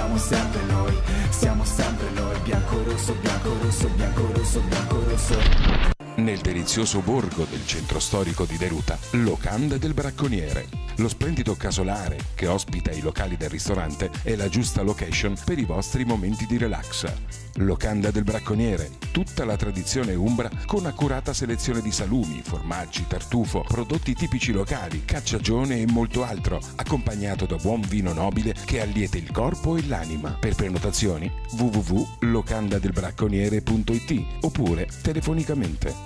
siamo sempre noi, siamo sempre noi. Biancorosso, biancorosso, biancorosso, biancorosso. Nel delizioso borgo del centro storico di Deruta, Locanda del Bracconiere. Lo splendido casolare che ospita i locali del ristorante è la giusta location per i vostri momenti di relax. Locanda del Bracconiere, tutta la tradizione umbra con accurata selezione di salumi, formaggi, tartufo, prodotti tipici locali, cacciagione e molto altro, accompagnato da buon vino nobile che allieta il corpo e l'anima. Per prenotazioni www.locandadelbracconiere.it oppure telefonicamente.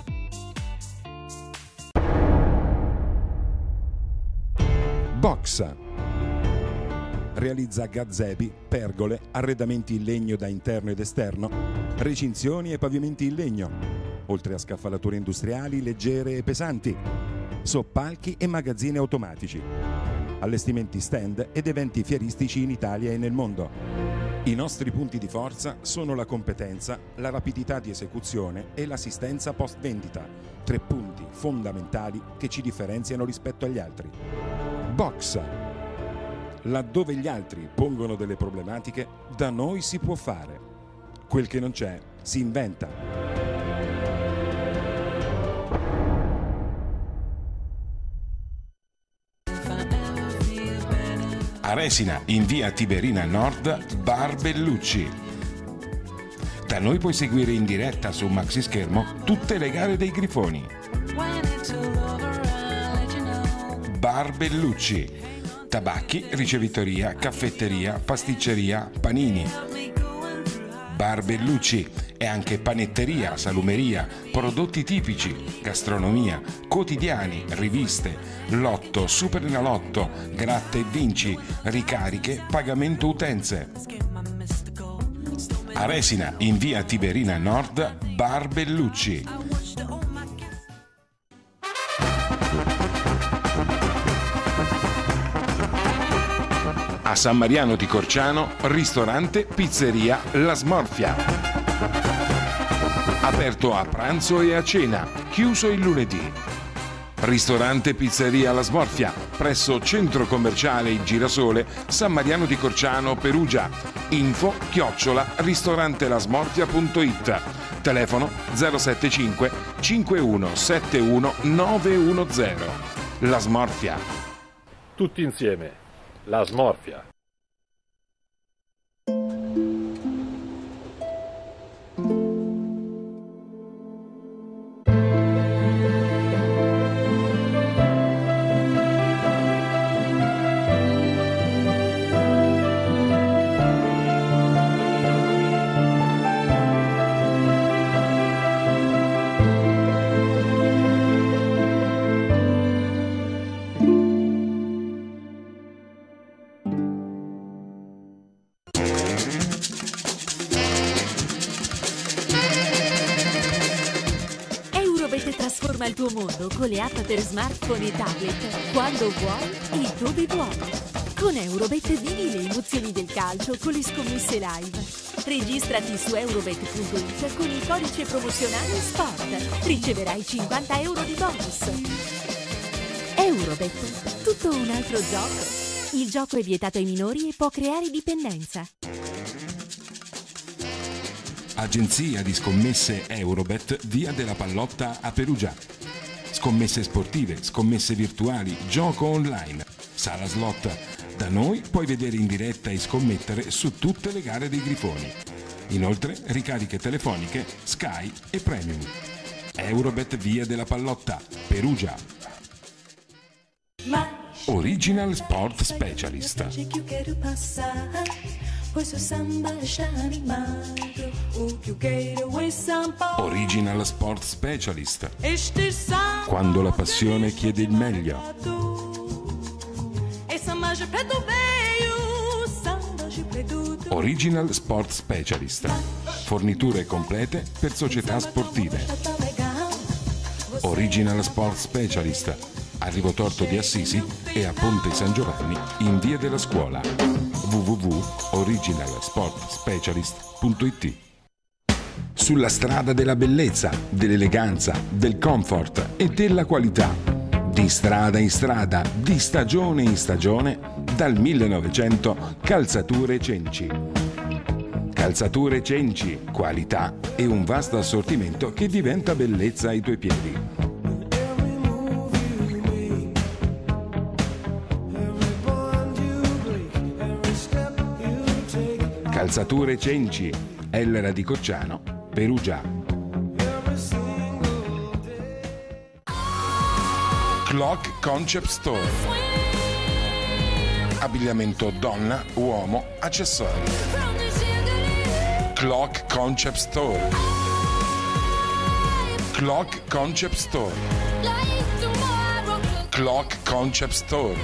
Boxa. Realizza gazebi, pergole, arredamenti in legno da interno ed esterno, recinzioni e pavimenti in legno, oltre a scaffalature industriali leggere e pesanti, soppalchi e magazzini automatici, allestimenti stand ed eventi fieristici in Italia e nel mondo. I nostri punti di forza sono la competenza, la rapidità di esecuzione e l'assistenza post vendita, 3 punti fondamentali che ci differenziano rispetto agli altri. Boxa. Laddove gli altri pongono delle problematiche, da noi si può fare. Quel che non c'è, si inventa. A Resina, in via Tiberina Nord, Bar Bellucci. Da noi puoi seguire in diretta su maxi schermo tutte le gare dei Grifoni. Bar Bellucci. Tabacchi, ricevitoria, caffetteria, pasticceria, panini. Bar Bellucci è anche panetteria, salumeria, prodotti tipici, gastronomia, quotidiani, riviste, lotto, superenalotto, gratta e vinci, ricariche, pagamento utenze. A Resina, in via Tiberina Nord, Bar Bellucci. A San Mariano di Corciano, ristorante Pizzeria La Smorfia. Aperto a pranzo e a cena, chiuso il lunedì. Ristorante Pizzeria La Smorfia, presso Centro Commerciale Il Girasole, San Mariano di Corciano, Perugia. info@ristorantelasmorfia.it. Telefono 075 5171 910. La Smorfia. Tutti insieme. La Smorfia. Trasforma il tuo mondo con le app per smartphone e tablet, quando vuoi e dove vuoi. Con Eurobet vivi le emozioni del calcio con le scommesse live. Registrati su eurobet.it con il codice promozionale SPORT. Riceverai 50 euro di bonus. Eurobet, tutto un altro gioco. Il gioco è vietato ai minori e può creare dipendenza. Agenzia di scommesse Eurobet, via della Pallotta a Perugia. Scommesse sportive, scommesse virtuali, gioco online, sala slot. Da noi puoi vedere in diretta e scommettere su tutte le gare dei Grifoni. Inoltre ricariche telefoniche, Sky e Premium. Eurobet, via della Pallotta, Perugia. Original Sport Specialist. Original Sport Specialist. Quando la passione chiede il meglio. Original Sport Specialist. Forniture complete per società sportive. Original Sport Specialist. A Rivotorto di Assisi e a Ponte San Giovanni in via della Scuola. www.originalsportspecialist.it. Sulla strada della bellezza, dell'eleganza, del comfort e della qualità. Di strada in strada, di stagione in stagione, Dal 1900 Calzature Cenci. Calzature Cenci, qualità e un vasto assortimento che diventa bellezza ai tuoi piedi. Calzature Cenci, Ellera di Cocciano, Perugia. Clock Concept Store. Abbigliamento donna, uomo, accessori. Clock Concept Store. Clock Concept Store. Clock Concept Store.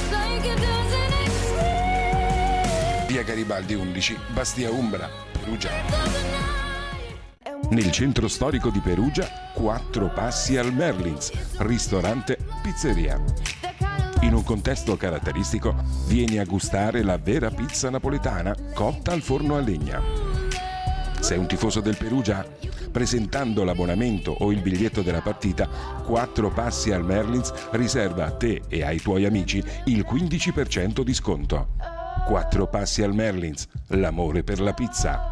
Via Garibaldi 11, Bastia Umbra, Perugia. Nel centro storico di Perugia, 4 passi al Merlins, ristorante, pizzeria. In un contesto caratteristico, vieni a gustare la vera pizza napoletana cotta al forno a legna. Sei un tifoso del Perugia? Presentando l'abbonamento o il biglietto della partita, 4 passi al Merlins riserva a te e ai tuoi amici il 15% di sconto. 4 passi al Merlins, l'amore per la pizza.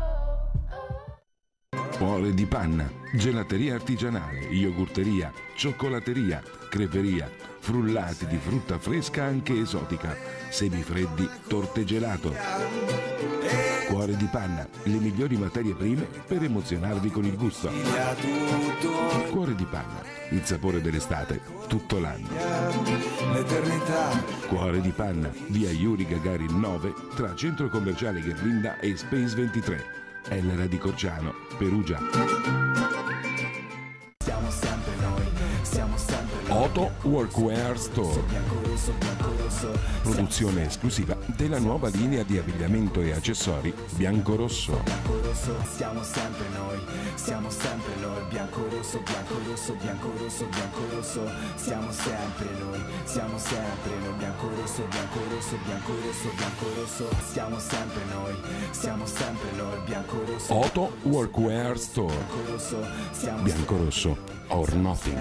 Cuore di panna, gelateria artigianale, yogurteria, cioccolateria, creperia, frullati di frutta fresca anche esotica, semifreddi, torte gelato. Cuore di panna, le migliori materie prime per emozionarvi con il gusto. Cuore di panna, il sapore dell'estate tutto l'anno. Cuore di panna, via Yuri Gagarin 9, tra Centro Commerciale Gherlinda e Space 23. Ellera di Cocciano, Perugia. Siamo sempre noi, siamo sempre noi. Oto Workwear Store. Produzione esclusiva della nuova linea di abbigliamento e accessori bianco-rosso. Siamo sempre noi, siamo sempre noi. Bianco-rosso, bianco-rosso, bianco-rosso, bianco-rosso. Siamo sempre noi, siamo sempre noi. Bianco-rosso, bianco-rosso, bianco-rosso, bianco-rosso. Siamo sempre noi, siamo sempre noi. Bianco-rosso. Oto Workwear Store. Bianco-rosso or nothing.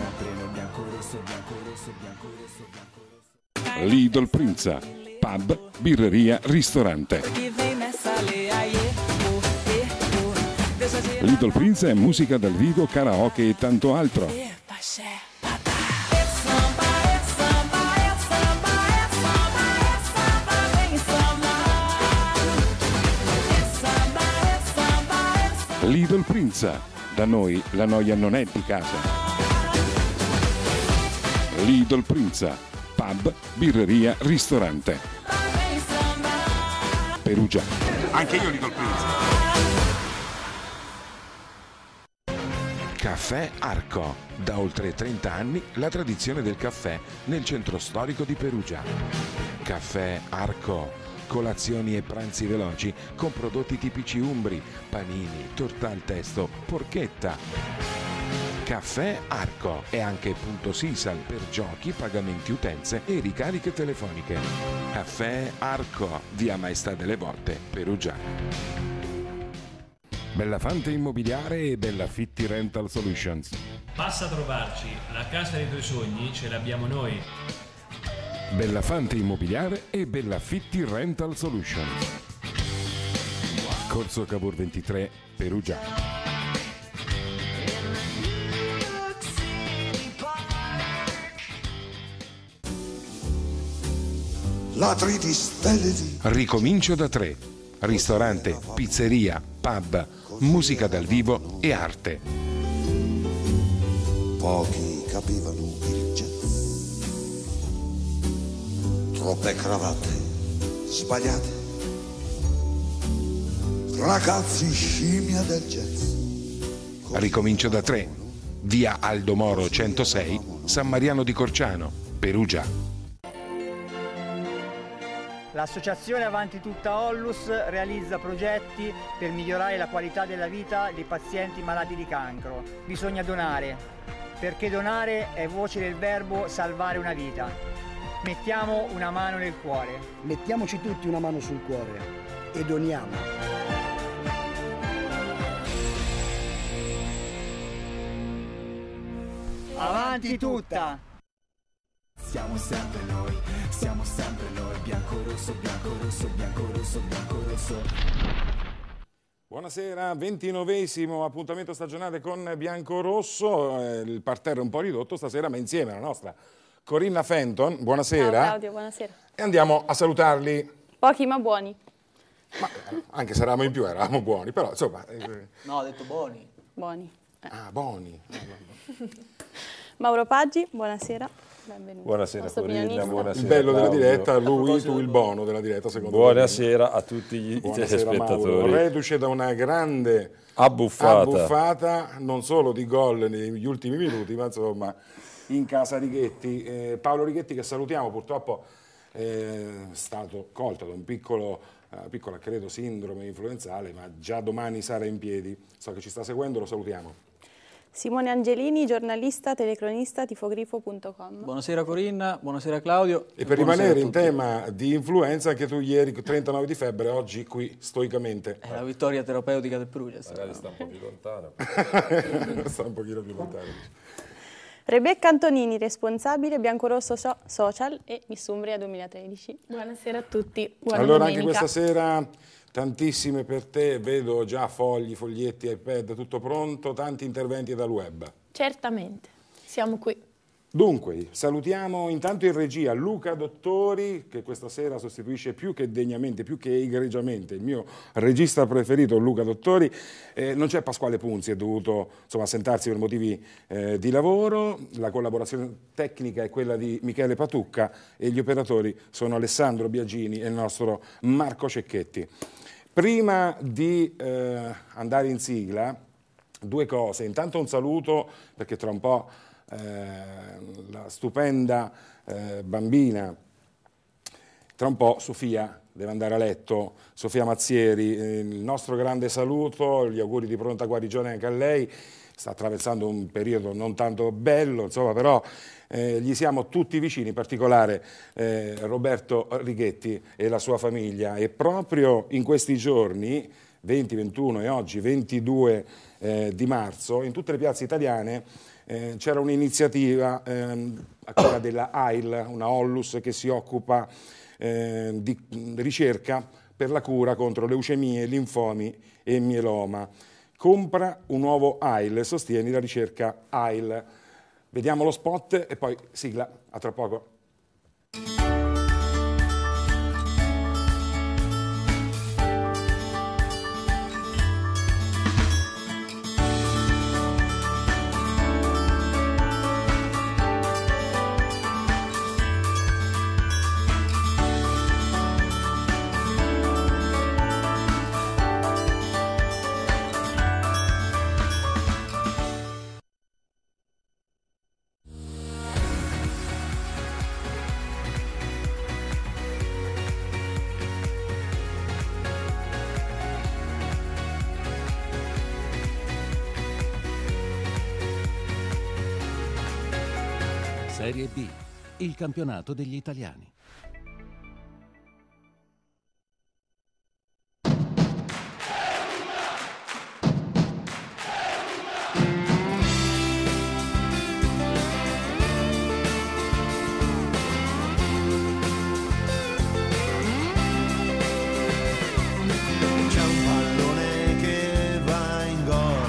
Lidl Prinza, pub, birreria, ristorante. Lidl Prinza è musica dal vivo, karaoke e tanto altro. Lidl Prinza, da noi la noia non è di casa. Lidl Prinza, pub, birreria, ristorante. Perugia. Anche io Lidl Prinza. Caffè Arco. Da oltre 30 anni la tradizione del caffè nel centro storico di Perugia. Caffè Arco. Colazioni e pranzi veloci con prodotti tipici umbri, panini, torta al testo, porchetta. Caffè Arco è anche punto Sisal per giochi, pagamenti utenze e ricariche telefoniche. Caffè Arco, via Maestà delle Volte, Perugia. Bellafante Immobiliare e Bellafitti Rental Solutions. Passa a trovarci, la casa dei tuoi sogni ce l'abbiamo noi. Bellafante Immobiliare e Bellafitti Rental Solutions. Corso Cavour 23, Perugia. Ricomincio da 3. Ristorante, pizzeria, pub, musica dal vivo e arte. Pochi capivano il jazz. Troppe cravatte sbagliate. Ragazzi scimmia del jazz. Ricomincio da 3. Via Aldo Moro 106, San Mariano di Corciano, Perugia. L'associazione Avanti Tutta Ollus realizza progetti per migliorare la qualità della vita dei pazienti malati di cancro. Bisogna donare, perché donare è voce del verbo salvare una vita. Mettiamo una mano nel cuore. Mettiamoci tutti una mano sul cuore e doniamo. Avanti tutta! siamo sempre noi, siamo sempre noi, biancorosso, biancorosso, biancorosso, biancorosso. Buonasera, 29esimo appuntamento stagionale con Biancorosso, il parterre è un po' ridotto stasera, ma insieme alla nostra Corinna Fenton, buonasera. Ciao Claudio, buonasera. E andiamo a salutarli. Pochi ma buoni. Ma anche se eravamo in più, eravamo buoni, però insomma... No, ho detto buoni. Buoni. Ah, buoni. Mauro Paggi, buonasera. Benvenuto. Buonasera Corinna, buonasera. Il bello della Claudio. diretta, lui, tu il bono della diretta, secondo me. Buonasera a tutti gli telespettatori. Mauro, reduce da una grande abbuffata, non solo di gol negli ultimi minuti, ma insomma in casa Righetti. Paolo Righetti, che salutiamo, purtroppo è stato colto da un piccola, credo, sindrome influenzale, ma già domani sarà in piedi. So che ci sta seguendo, lo salutiamo. Simone Angelini, giornalista, telecronista, tifogrifo.com. Buonasera Corinna, buonasera Claudio. E per rimanere in tema di influenza, anche tu ieri 39 di febbre, oggi qui stoicamente. È la vittoria terapeutica del Perugia. Magari sta un po' più lontano. Sta un pochino più lontano. Rebecca Antonini, responsabile Biancorosso Social e Miss Umbria 2013. Buonasera a tutti, buona allora domenica. Anche questa sera tantissime per te, vedo già fogli, foglietti, iPad, tutto pronto, tanti interventi dal web. Certamente, siamo qui. Dunque, salutiamo intanto in regia Luca Dottori, che questa sera sostituisce più che degnamente, più che egregiamente il mio regista preferito, Luca Dottori. Non c'è Pasquale Punzi, è dovuto assentarsi per motivi di lavoro. La collaborazione tecnica è quella di Michele Patucca e gli operatori sono Alessandro Biagini e il nostro Marco Cecchetti. Prima di andare in sigla, due cose. Intanto un saluto, perché tra un po' la stupenda bambina, tra un po' Sofia deve andare a letto, Sofia Mazzieri, il nostro grande saluto, gli auguri di pronta guarigione anche a lei. Sta attraversando un periodo non tanto bello, insomma, però gli siamo tutti vicini, in particolare Roberto Righetti e la sua famiglia. E proprio in questi giorni, 20, 21 e oggi 22 di marzo, in tutte le piazze italiane c'era un'iniziativa a quella della AIL, una Onlus che si occupa di ricerca per la cura contro leucemie, linfomi e mieloma. Compra un nuovo AIL e sostieni la ricerca AIL. Vediamo lo spot e poi sigla, a tra poco. Serie B, il campionato degli italiani. C'è un pallone che va in gol,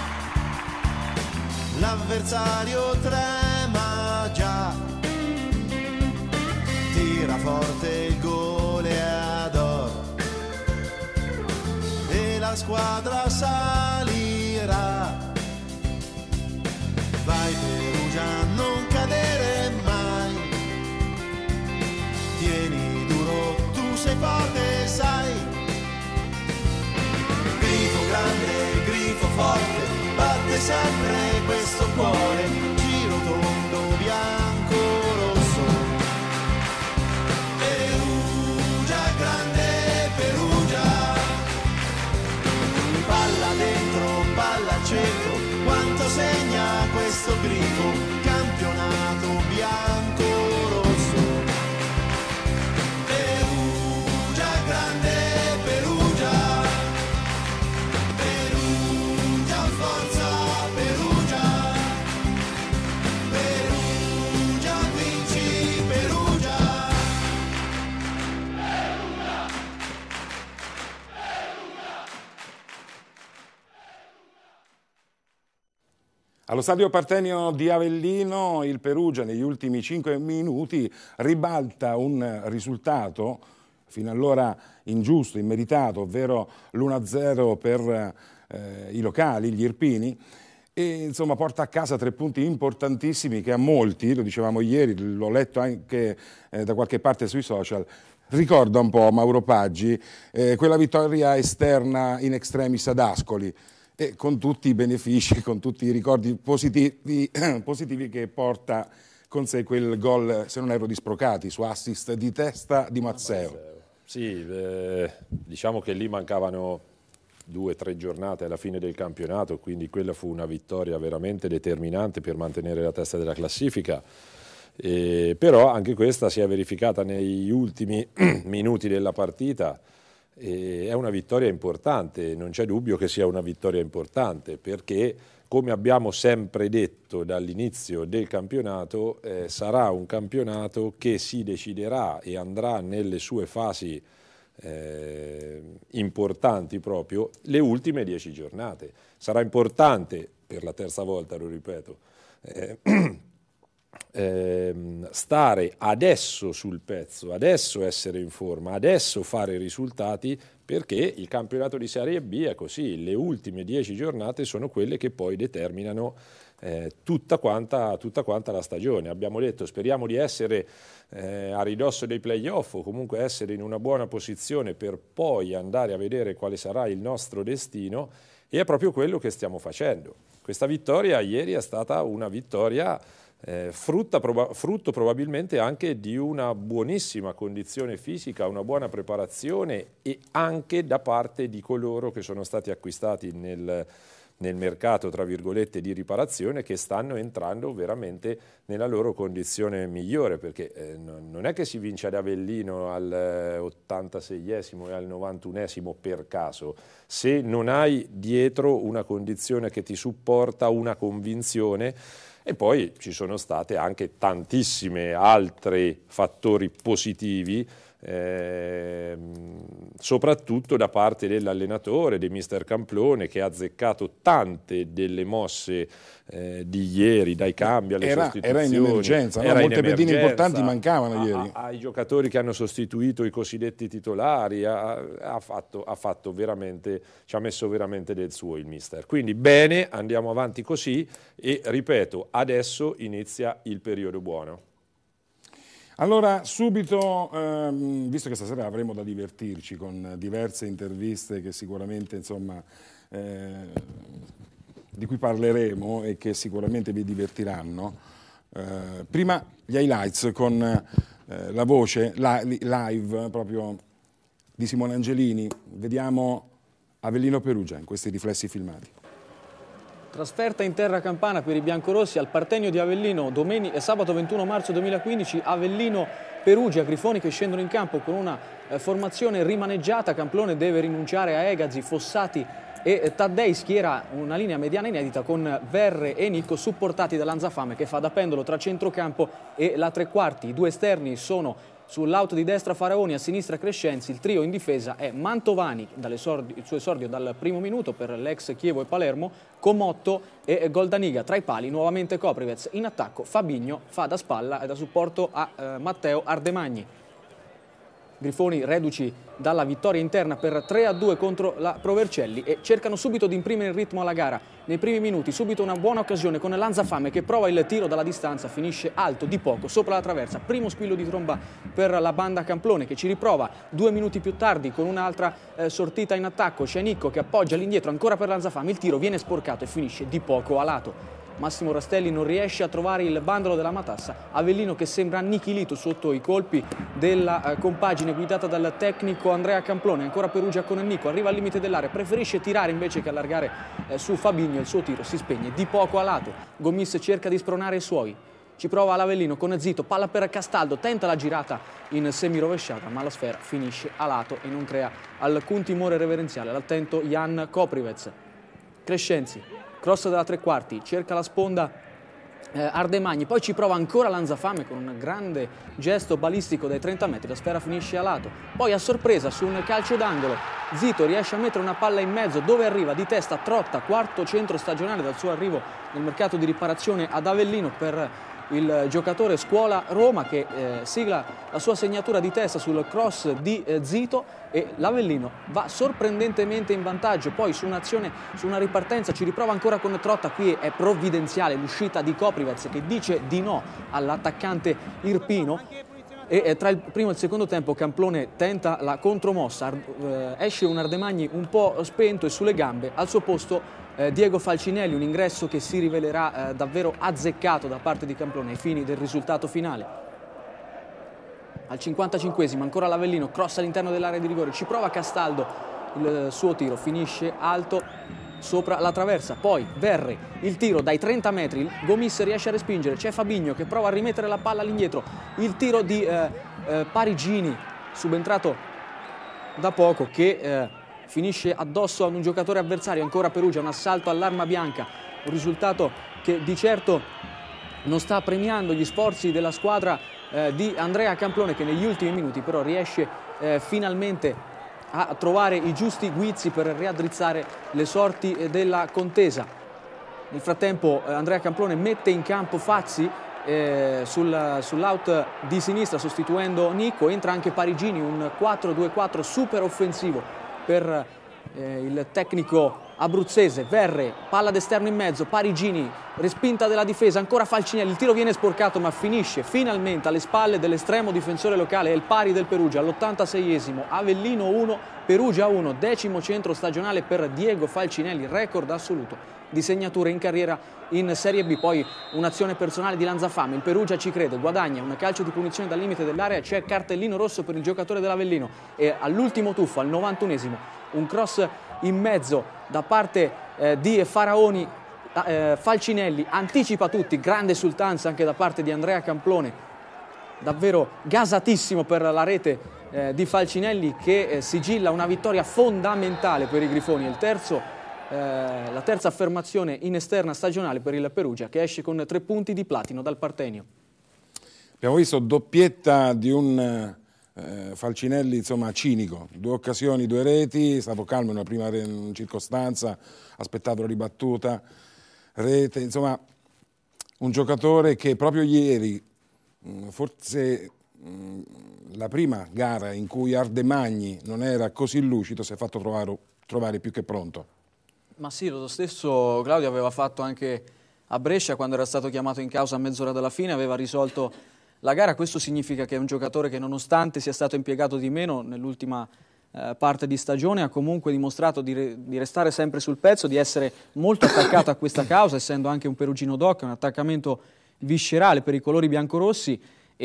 l'avversario trema già, tira forte il goleador e la squadra salirà. Vai Perugia, non cadere mai, tieni duro, tu sei forte, sai. Grifo grande, grifo forte, batte sempre questo cuore, giro tondo, bianco, rosso. Perugia, grande Perugia, palla dentro, palla al centro, quanto segna questo grifo, campionato bianco, rosso. Perugia, grande Perugia, Perugia, forza Perugia, Perugia, vinci Allo stadio Partenio di Avellino il Perugia negli ultimi 5 minuti ribalta un risultato fino allora ingiusto, immeritato, ovvero l'1-0 per i locali, gli irpini, e insomma porta a casa 3 punti importantissimi che a molti, lo dicevamo ieri, l'ho letto anche da qualche parte sui social, ricorda un po' Mauro Paggi, quella vittoria esterna in extremis ad Ascoli, e con tutti i benefici, con tutti i ricordi positivi che porta con sé quel gol, se non erro, di Sprocati, su assist di testa di Mazzeo. Sì, diciamo che lì mancavano 2 o 3 giornate alla fine del campionato, quindi quella fu una vittoria veramente determinante per mantenere la testa della classifica. Però anche questa si è verificata negli ultimi minuti della partita. È una vittoria importante, non c'è dubbio che sia una vittoria importante, perché come abbiamo sempre detto dall'inizio del campionato, sarà un campionato che si deciderà e andrà nelle sue fasi importanti proprio le ultime 10 giornate. Sarà importante, per la terza volta lo ripeto, stare adesso sul pezzo, adesso essere in forma, adesso fare risultati, perché il campionato di Serie B è così, le ultime 10 giornate sono quelle che poi determinano tutta quanta la stagione. Abbiamo detto speriamo di essere a ridosso dei playoff o comunque essere in una buona posizione per poi andare a vedere quale sarà il nostro destino, e è proprio quello che stiamo facendo. Questa vittoria ieri è stata una vittoria frutto probabilmente anche di una buonissima condizione fisica, una buona preparazione, e anche da parte di coloro che sono stati acquistati nel mercato, tra virgolette, di riparazione, che stanno entrando veramente nella loro condizione migliore, perché non è che si vince ad Avellino al 86esimo e al 91esimo per caso, se non hai dietro una condizione che ti supporta, una convinzione. E poi ci sono state anche tantissime altri fattori positivi, soprattutto da parte dell'allenatore, di mister Camplone, che ha azzeccato tante delle mosse di ieri, dai cambi alle sostituzioni. Era in emergenza, no? Molte pedine importanti mancavano ieri. Ai giocatori che hanno sostituito i cosiddetti titolari, ha fatto veramente, ci ha messo veramente del suo il mister. Quindi bene, andiamo avanti così, e ripeto, adesso inizia il periodo buono. Allora, subito, visto che stasera avremo da divertirci con diverse interviste che sicuramente, insomma, di cui parleremo e che sicuramente vi divertiranno, prima gli highlights con la voce live proprio di Simone Angelini. Vediamo Avellino Perugia in questi riflessi filmati. Trasferta in terra campana per i biancorossi al Partenio di Avellino sabato 21 marzo 2015, Avellino Perugia, Grifoni che scendono in campo con una formazione rimaneggiata. Camplone deve rinunciare a Egazzi, Fossati e Taddei, schiera una linea mediana inedita con Verre e Nicco supportati da Lanzafame che fa da pendolo tra centrocampo e la tre quarti. I due esterni sono sull'auto di destra Faraoni, a sinistra Crescenzi. Il trio in difesa è Mantovani, il suo esordio dal primo minuto per l'ex Chievo e Palermo, Comotto e Goldaniga. Tra i pali nuovamente Koprivec. In attacco Fabinho fa da spalla e da supporto a Matteo Ardemagni. Grifoni reduci dalla vittoria interna per 3-2 contro la Provercelli e cercano subito di imprimere il ritmo alla gara. Nei primi minuti subito una buona occasione con Lanzafame che prova il tiro dalla distanza, finisce alto di poco sopra la traversa. Primo squillo di tromba per la banda Camplone che ci riprova 2 minuti più tardi con un'altra sortita in attacco. C'è Nicco che appoggia all'indietro ancora per Lanzafame, il tiro viene sporcato e finisce di poco a lato. Massimo Rastelli non riesce a trovare il bandolo della matassa. Avellino che sembra annichilito sotto i colpi della compagine guidata dal tecnico Andrea Camplone. Ancora Perugia con Nicco, arriva al limite dell'area, preferisce tirare invece che allargare su Fabinho. Il suo tiro si spegne di poco a lato. Gomis cerca di spronare i suoi, ci prova l'Avellino con Zito, palla per Castaldo, tenta la girata in semirovesciata ma la sfera finisce a lato e non crea alcun timore reverenziale all'attento Jan Koprivec. Crescenzi, cross dalla tre quarti, cerca la sponda Ardemagni, poi ci prova ancora Lanzafame con un grande gesto balistico dai 30 metri, la sfera finisce a lato, poi a sorpresa su un calcio d'angolo Zito riesce a mettere una palla in mezzo dove arriva di testa Trotta, quarto centro stagionale dal suo arrivo nel mercato di riparazione ad Avellino per il giocatore Scuola Roma che sigla la sua segnatura di testa sul cross di Zito e l'Avellino va sorprendentemente in vantaggio. Poi su un'azione, su una ripartenza ci riprova ancora con Trotta, qui è provvidenziale l'uscita di Koprivec che dice di no all'attaccante Irpino e tra il primo e il secondo tempo Camplone tenta la contromossa, esce un Ardemagni un po' spento e sulle gambe, al suo posto Diego Falcinelli, un ingresso che si rivelerà davvero azzeccato da parte di Camplone ai fini del risultato finale. Al 55esimo ancora l'Avellino, cross all'interno dell'area di rigore, ci prova Castaldo, il suo tiro finisce alto sopra la traversa, poi Verri, il tiro dai 30 metri, Gomis riesce a respingere, c'è Fabigno che prova a rimettere la palla all'indietro, il tiro di Parigini, subentrato da poco, che finisce addosso ad un giocatore avversario, ancora Perugia, un assalto all'arma bianca, un risultato che di certo non sta premiando gli sforzi della squadra di Andrea Camplone, che negli ultimi minuti però riesce finalmente a trovare i giusti guizzi per riaddrizzare le sorti della contesa. Nel frattempo Andrea Camplone mette in campo Fazzi sull'out di sinistra sostituendo Nicco, entra anche Parigini, un 4-2-4 super offensivo per il tecnico abruzzese. Verre, palla d'esterno in mezzo, Parigini, respinta della difesa, ancora Falcinelli, il tiro viene sporcato ma finisce finalmente alle spalle dell'estremo difensore locale, è il pari del Perugia all'86esimo, Avellino 1, Perugia 1, 10° centro stagionale per Diego Falcinelli, record assoluto di segnature in carriera in Serie B. Poi un'azione personale di Lanzafame, il Perugia ci crede, guadagna un calcio di punizione dal limite dell'area, c'è cartellino rosso per il giocatore dell'Avellino e all'ultimo tuffo, al 91esimo, un cross in mezzo da parte di Faraoni, Falcinelli anticipa tutti, grande esultanza anche da parte di Andrea Camplone, davvero gasatissimo per la rete di Falcinelli che sigilla una vittoria fondamentale per i Grifoni, la terza affermazione in esterna stagionale per il Perugia che esce con 3 punti di platino dal Partenio. Abbiamo visto doppietta di un Falcinelli insomma cinico, 2 occasioni, 2 reti, stato calmo in una prima circostanza, aspettato la ribattuta, rete, insomma un giocatore che proprio ieri, forse la prima gara in cui Ardemagni non era così lucido, si è fatto trovare più che pronto. Ma sì, lo stesso Claudio aveva fatto anche a Brescia quando era stato chiamato in causa a mezz'ora dalla fine, aveva risolto la gara. Questo significa che è un giocatore che nonostante sia stato impiegato di meno nell'ultima parte di stagione ha comunque dimostrato di restare sempre sul pezzo, di essere molto attaccato a questa causa, essendo anche un perugino doc, un attaccamento viscerale per i colori biancorossi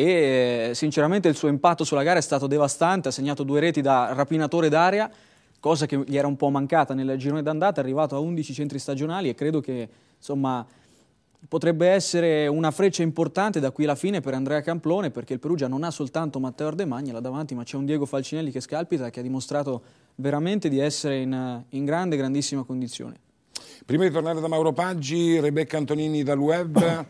e sinceramente il suo impatto sulla gara è stato devastante, ha segnato 2 reti da rapinatore d'area, cosa che gli era un po' mancata nel girone d'andata, è arrivato a 11 centri stagionali e credo che insomma potrebbe essere una freccia importante da qui alla fine per Andrea Camplone, perché il Perugia non ha soltanto Matteo Ardemagni là davanti, ma c'è un Diego Falcinelli che scalpita, che ha dimostrato veramente di essere in grandissima condizione. Prima di tornare da Mauro Paggi, Rebecca Antonini dal web.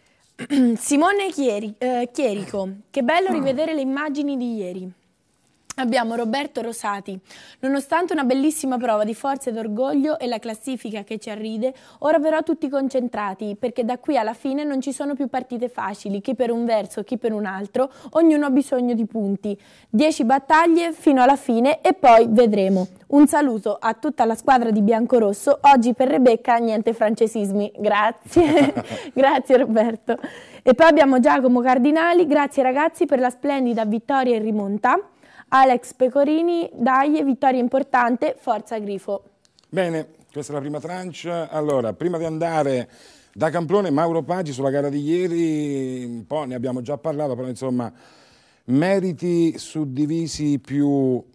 Simone Chierico, che bello rivedere le immagini di ieri. Abbiamo Roberto Rosati. Nonostante una bellissima prova di forza ed orgoglio e la classifica che ci arride, ora però tutti concentrati, perché da qui alla fine non ci sono più partite facili, chi per un verso, chi per un altro, ognuno ha bisogno di punti. 10 battaglie fino alla fine e poi vedremo. Un saluto a tutta la squadra di biancorosso, oggi per Rebecca niente francesismi, grazie, grazie Roberto. E poi abbiamo Giacomo Cardinali, grazie ragazzi per la splendida vittoria in rimonta. Alex Pecorini, dai, vittoria importante, forza Grifo. Bene, questa è la prima tranche. Allora, prima di andare da Camplone, Mauro Paggi sulla gara di ieri, un po' ne abbiamo già parlato, però insomma, meriti suddivisi più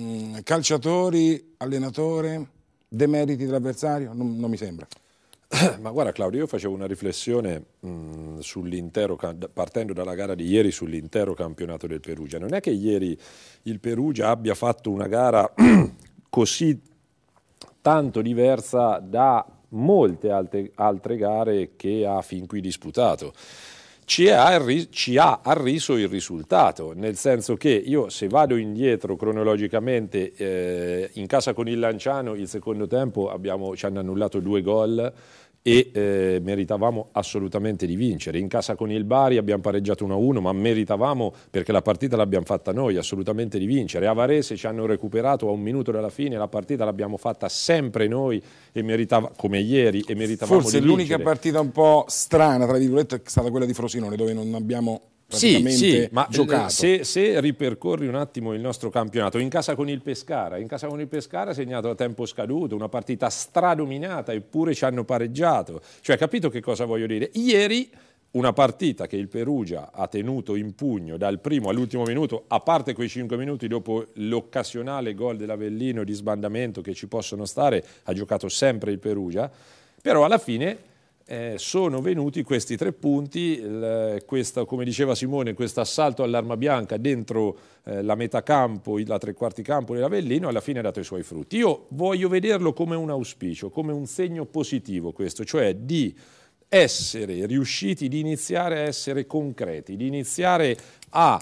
calciatori, allenatore, demeriti dell'avversario? Non mi sembra. Ma guarda Claudio, io facevo una riflessione sull'intero, partendo dalla gara di ieri, sull'intero campionato del Perugia. Non è che ieri il Perugia abbia fatto una gara così tanto diversa da molte altre gare che ha fin qui disputato. Ci ha arriso il risultato, nel senso che io, se vado indietro cronologicamente, in casa con il Lanciano il secondo tempo ci hanno annullato 2 gol e meritavamo assolutamente di vincere. In casa con il Bari abbiamo pareggiato 1-1, ma meritavamo, perché la partita l'abbiamo fatta noi, assolutamente di vincere. A Varese ci hanno recuperato a 1 minuto dalla fine, la partita l'abbiamo fatta sempre noi e come ieri, e meritavamo Forse di vincere. l'unica partita un po' strana, tra virgolette, è stata quella di Frosinone, dove non abbiamo praticamente ma giocato. Se ripercorri un attimo il nostro campionato, in casa con il Pescara segnato a tempo scaduto, una partita stradominata, eppure ci hanno pareggiato. Cioè, capito che cosa voglio dire? Ieri una partita che il Perugia ha tenuto in pugno dal primo all'ultimo minuto, a parte quei 5 minuti dopo l'occasionale gol dell'Avellino di sbandamento che ci possono stare, ha giocato sempre il Perugia, però alla fine sono venuti questi 3 punti, come diceva Simone, questo assalto all'arma bianca dentro la metà campo, la 3/4 campo dell'Avellino, alla fine ha dato i suoi frutti. Io voglio vederlo come un auspicio, come un segno positivo questo, cioè di essere riusciti, di iniziare a essere concreti, di iniziare a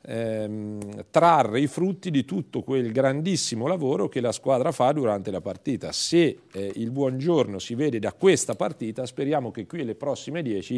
trarre i frutti di tutto quel grandissimo lavoro che la squadra fa durante la partita. Se il buongiorno si vede da questa partita, speriamo che qui alle prossime 10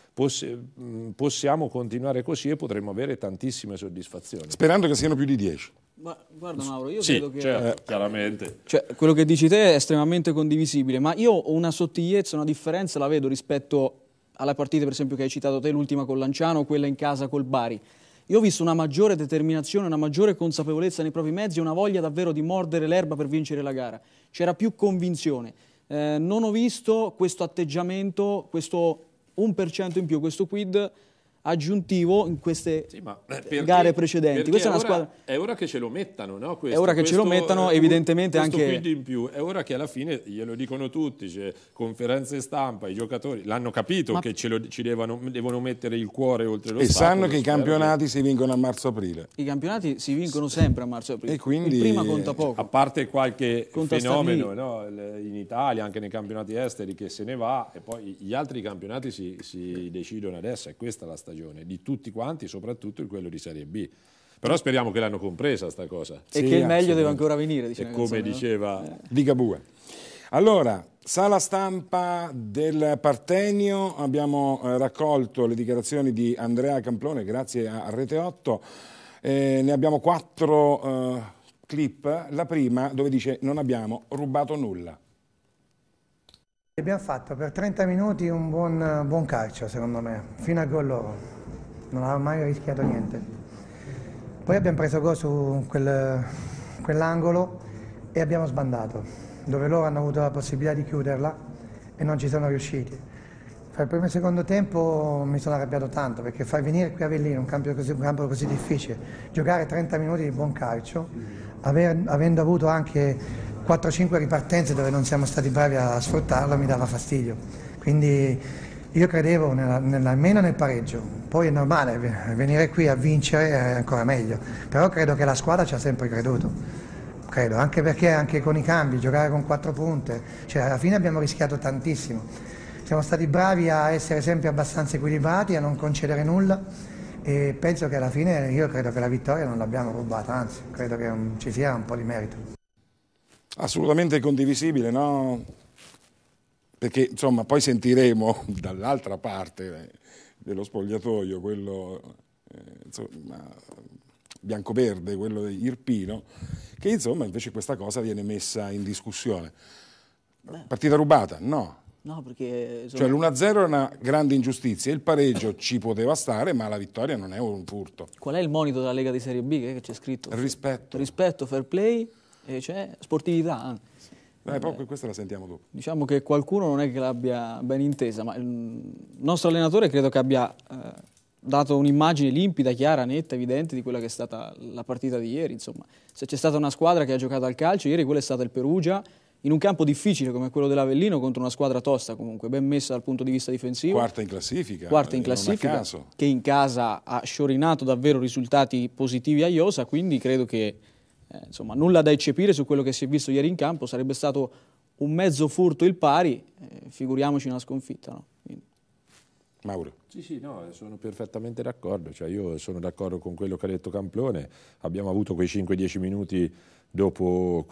possiamo continuare così e potremo avere tantissime soddisfazioni. Sperando che siano più di 10. Ma guarda Mauro, io sì, credo che certo, chiaramente. Cioè, quello che dici te è estremamente condivisibile, ma io ho una sottigliezza, una differenza la vedo rispetto alle partite, per esempio, che hai citato te, l'ultima con Lanciano, quella in casa col Bari. Io ho visto una maggiore determinazione, una maggiore consapevolezza nei propri mezzi e una voglia davvero di mordere l'erba per vincere la gara. C'era più convinzione. Non ho visto questo atteggiamento, questo 1% in più, questo quid aggiuntivo in queste gare precedenti. Questa è una squadra. È ora che ce lo mettano, no? È ora che ce lo mettano, evidentemente questo anche. Quid in più. È ora che alla fine glielo dicono tutti, cioè, conferenze stampa, i giocatori l'hanno capito che ci devono mettere il cuore oltre lo E stacco, sanno che i campionati si vincono a marzo-aprile. I campionati si vincono sempre a marzo-aprile. E quindi il prima conta poco. A parte qualche Conta fenomeno, no? In Italia, anche nei campionati esteri, che se ne va, e poi gli altri campionati si decidono adesso. È questa la stagione di tutti quanti, soprattutto in quello di Serie B. Però speriamo che l'hanno compresa sta cosa. E che il meglio deve ancora venire, e come diceva Ligabue. Allora, sala stampa del Partenio, abbiamo raccolto le dichiarazioni di Andrea Camplone grazie a Rete 8, ne abbiamo 4 clip. La prima dove dice: non abbiamo rubato nulla. Abbiamo fatto per 30 minuti un buon calcio, secondo me, fino al gol loro. Non avevamo mai rischiato niente. Poi abbiamo preso gol su quell'angolo e abbiamo sbandato, dove loro hanno avuto la possibilità di chiuderla e non ci sono riusciti. Fra il primo e il secondo tempo mi sono arrabbiato tanto, perché far venire qui a Avellino, un campo così difficile, giocare 30 minuti di buon calcio, avendo avuto anche 4-5 ripartenze dove non siamo stati bravi a sfruttarlo, mi dava fastidio. Quindi io credevo almeno nel pareggio, poi è normale, venire qui a vincere è ancora meglio, però credo che la squadra ci ha sempre creduto, anche perché anche con i cambi, giocare con 4 punte, cioè alla fine abbiamo rischiato tantissimo, siamo stati bravi a essere sempre abbastanza equilibrati, a non concedere nulla e penso che alla fine io credo che la vittoria non l'abbiamo rubata, anzi credo che ci sia un po' di merito. Assolutamente condivisibile, no? Perché insomma poi sentiremo dall'altra parte dello spogliatoio, quello biancoverde, quello di Irpino, che insomma invece questa cosa viene messa in discussione. Partita rubata? No. No, perché cioè l'1-0 è una grande ingiustizia, il pareggio ci poteva stare, ma la vittoria non è un furto. Qual è il monito della Lega di Serie B che c'è scritto? Rispetto, fair play e c'è sportività. Proprio questa la sentiamo dopo. Diciamo che qualcuno non è che l'abbia ben intesa, ma il nostro allenatore credo che abbia dato un'immagine limpida, chiara, netta, evidente di quella che è stata la partita di ieri. Insomma, se c'è stata una squadra che ha giocato al calcio, ieri quella è stata il Perugia, in un campo difficile come quello dell'Avellino, contro una squadra tosta comunque, ben messa dal punto di vista difensivo. Quarta in classifica, che in casa ha sciorinato davvero risultati positivi a Iosa, quindi credo che insomma, nulla da eccepire su quello che si è visto ieri in campo. Sarebbe stato un mezzo furto il pari, figuriamoci una sconfitta, no? Quindi. Mauro. Sì, no, sono perfettamente d'accordo, cioè io sono d'accordo con quello che ha detto Camplone, abbiamo avuto quei 5-10 minuti dopo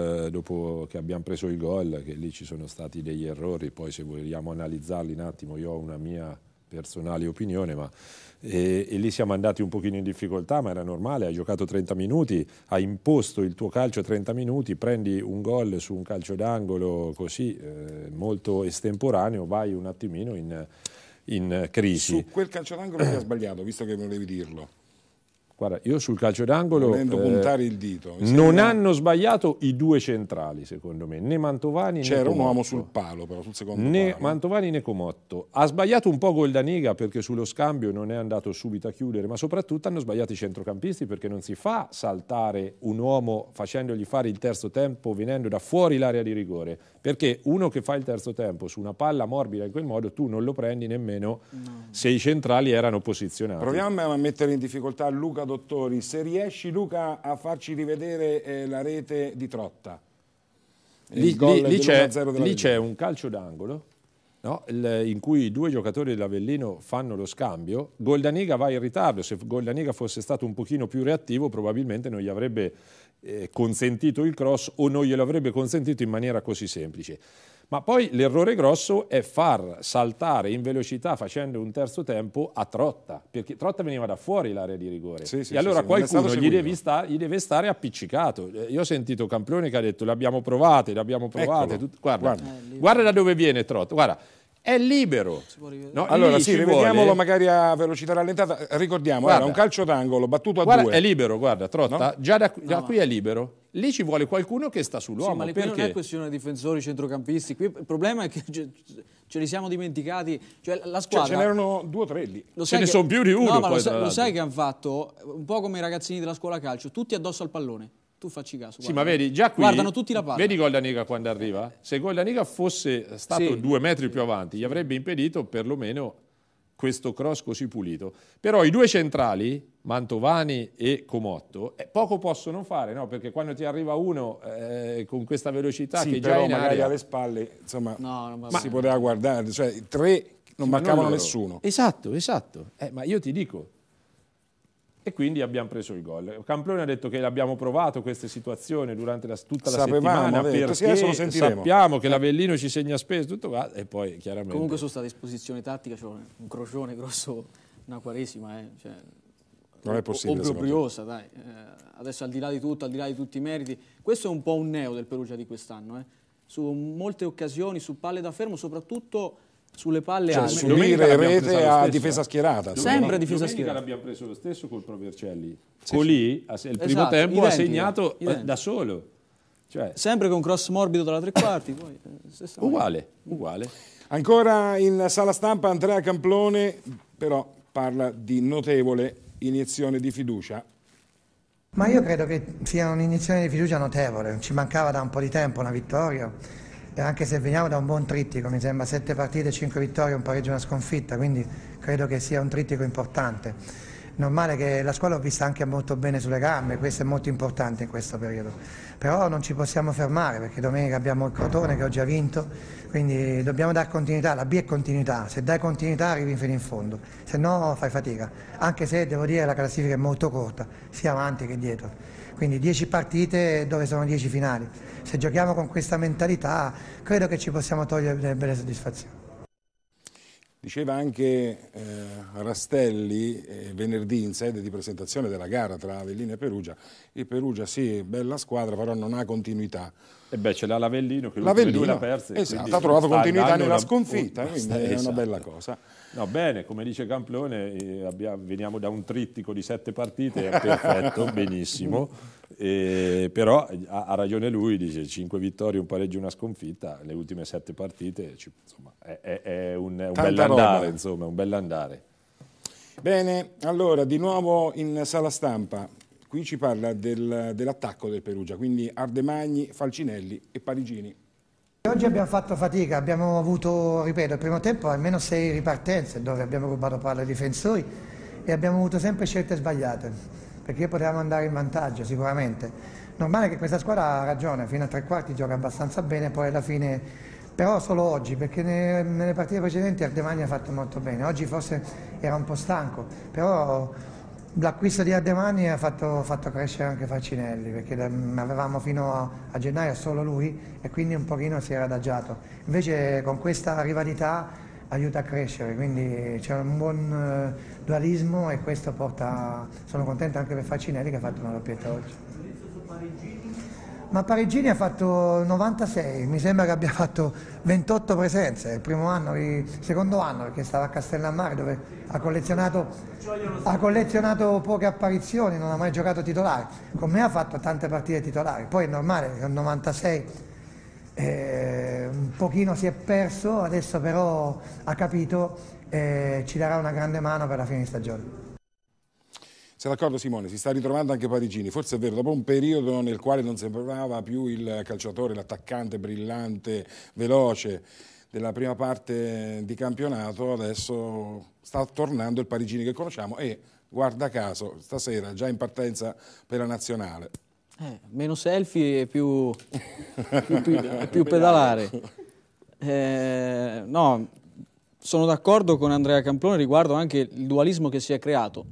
che abbiamo preso il gol, che lì ci sono stati degli errori, poi se vogliamo analizzarli un attimo io ho una mia personale opinione, ma e lì siamo andati un pochino in difficoltà, ma era normale, hai giocato 30 minuti, hai imposto il tuo calcio 30 minuti, prendi un gol su un calcio d'angolo così molto estemporaneo, vai un attimino in crisi. Su quel calcio d'angolo che ha sbagliato, visto che volevi dirlo. Guarda, io sul calcio d'angolo volendo puntare il dito, non hanno sbagliato i due centrali, secondo me, né Mantovani né c'era Comotto. Un uomo sul palo, però sul secondo né palo. Mantovani né Comotto. Ha sbagliato un po' Goldaniga perché sullo scambio non è andato subito a chiudere, ma soprattutto hanno sbagliato i centrocampisti perché non si fa saltare un uomo facendogli fare il terzo tempo venendo da fuori l'area di rigore, perché uno che fa il terzo tempo su una palla morbida in quel modo tu non lo prendi nemmeno se i centrali erano posizionati. Proviamo a mettere in difficoltà Luca Dottori, se riesci Luca a farci rivedere la rete di Trotta. Lì c'è un calcio d'angolo, no? In cui i due giocatori dell'Avellino fanno lo scambio, Goldaniga va in ritardo, se Goldaniga fosse stato un pochino più reattivo probabilmente non gli avrebbe consentito il cross o non glielo avrebbe consentito in maniera così semplice. Ma poi l'errore grosso è far saltare in velocità facendo un terzo tempo a Trotta, perché Trotta veniva da fuori l'area di rigore e allora qualcuno gli deve stare appiccicato. Io ho sentito Camplone che ha detto l'abbiamo provate. Guarda da dove viene Trotta, guarda. È libero. No, allora sì, rivediamolo magari a velocità rallentata. Ricordiamo, era un calcio d'angolo battuto a due. È libero, guarda, Trotta, no? Già da qui è libero. Lì ci vuole qualcuno che sta sull'uomo. Sì, ma perché? Non è questione di difensori, centrocampisti. Qui il problema è che ce li siamo dimenticati. Cioè, la squadra, ce n'erano 2 o 3 lì. Ce ne sono più di uno. No, ma lo sai che hanno fatto? Un po' come i ragazzini della scuola calcio, tutti addosso al pallone. Tu facci caso. Sì, ma vedi, già qui guardano tutti la palla. Vedi Goldaniga quando arriva? Se Goldaniga fosse stato 2 metri più avanti, gli avrebbe impedito perlomeno questo cross così pulito. Però i due centrali, Mantovani e Comotto, poco possono fare, no? Perché quando ti arriva uno con questa velocità che già è in magari aria... alle spalle, insomma, si poteva guardare, cioè 3 non mancavano nessuno. Esatto. Ma io ti dico... E quindi abbiamo preso il gol. Camplone ha detto che abbiamo provato queste situazioni durante tutta la settimana perché sappiamo che l'Avellino ci segna spesso, tutto qua, e poi chiaramente... Comunque sono state disposizioni tattiche, cioè un crocione grosso, una Quaresima, cioè, non è possibile. Briosa, dai. Adesso al di là di tutto, al di là di tutti i meriti, questo è un po' un neo del Perugia di quest'anno. Su molte occasioni, su palle da fermo, sono sulle palle alte. Subire rete a difesa schierata. Sempre a difesa schierata. L'abbiamo preso lo stesso col Provercelli. Colì, il primo tempo, ha segnato da solo. Cioè, sempre con cross morbido dalla tre quarti. Poi, uguale. Ancora in sala stampa Andrea Camplone, però parla di notevole iniezione di fiducia. Ma io credo che sia un'iniezione di fiducia notevole. Ci mancava da un po' di tempo una vittoria. E anche se veniamo da un buon trittico, mi sembra 7 partite, 5 vittorie, un pareggio e una sconfitta, quindi credo che sia un trittico importante. Normale che la squadra l'ho vista anche molto bene sulle gambe, questo è molto importante in questo periodo. Però non ci possiamo fermare perché domenica abbiamo il Crotone che oggi ha vinto, quindi dobbiamo dare continuità, la B è continuità, se dai continuità arrivi fino in fondo, se no fai fatica, anche se devo dire la classifica è molto corta, sia avanti che dietro. Quindi 10 partite dove sono 10 finali. Se giochiamo con questa mentalità credo che ci possiamo togliere delle belle soddisfazioni. Diceva anche Rastelli venerdì in sede di presentazione della gara tra Avellino e Perugia, il Perugia sì, bella squadra, però non ha continuità. E beh, ce l'ha l'Avellino che l'Avellino l'ha persa. Esatto, ha trovato continuità nella sconfitta, quindi è una bella cosa. No, bene, come dice Camplone, veniamo da un trittico di 7 partite, è perfetto, benissimo, però ha ragione lui, dice 5 vittorie, un pareggio e una sconfitta, le ultime 7 partite, insomma, è un bell'andare, insomma, un bell'andare. Bene, allora, di nuovo in sala stampa, qui ci parla dell'attacco del Perugia, quindi Ardemagni, Falcinelli e Parigini. Oggi abbiamo fatto fatica, abbiamo avuto, ripeto, il primo tempo almeno 6 ripartenze dove abbiamo rubato palla ai difensori e abbiamo avuto sempre scelte sbagliate, perché potevamo andare in vantaggio sicuramente, Normale che questa squadra ha ragione, fino a 3/4 gioca abbastanza bene, poi alla fine, però solo oggi, perché nelle partite precedenti Ardemagni ha fatto molto bene, oggi forse era un po' stanco, però l'acquisto di Ardemagni ha fatto crescere anche Falcinelli, perché avevamo fino a gennaio solo lui e quindi un pochino si era adagiato. Invece con questa rivalità aiuta a crescere, quindi c'è un buon dualismo e questo porta, sono contento anche per Falcinelli che ha fatto una doppietta oggi. Ma Parigini ha fatto 96, mi sembra che abbia fatto 28 presenze, il secondo anno perché stava a Castellammare dove ha collezionato poche apparizioni, non ha mai giocato titolare, con me ha fatto tante partite titolari, poi è normale che con 96 un pochino si è perso, adesso però ha capito e ci darà una grande mano per la fine di stagione. Sei d'accordo Simone? Si sta ritrovando anche Parigini, forse è vero, dopo un periodo nel quale non sembrava più il calciatore, l'attaccante brillante, veloce della prima parte di campionato, adesso sta tornando il Parigini che conosciamo e, guarda caso, stasera già in partenza per la nazionale. Meno selfie e più pedalare. No, sono d'accordo con Andrea Camplone riguardo anche il dualismo che si è creato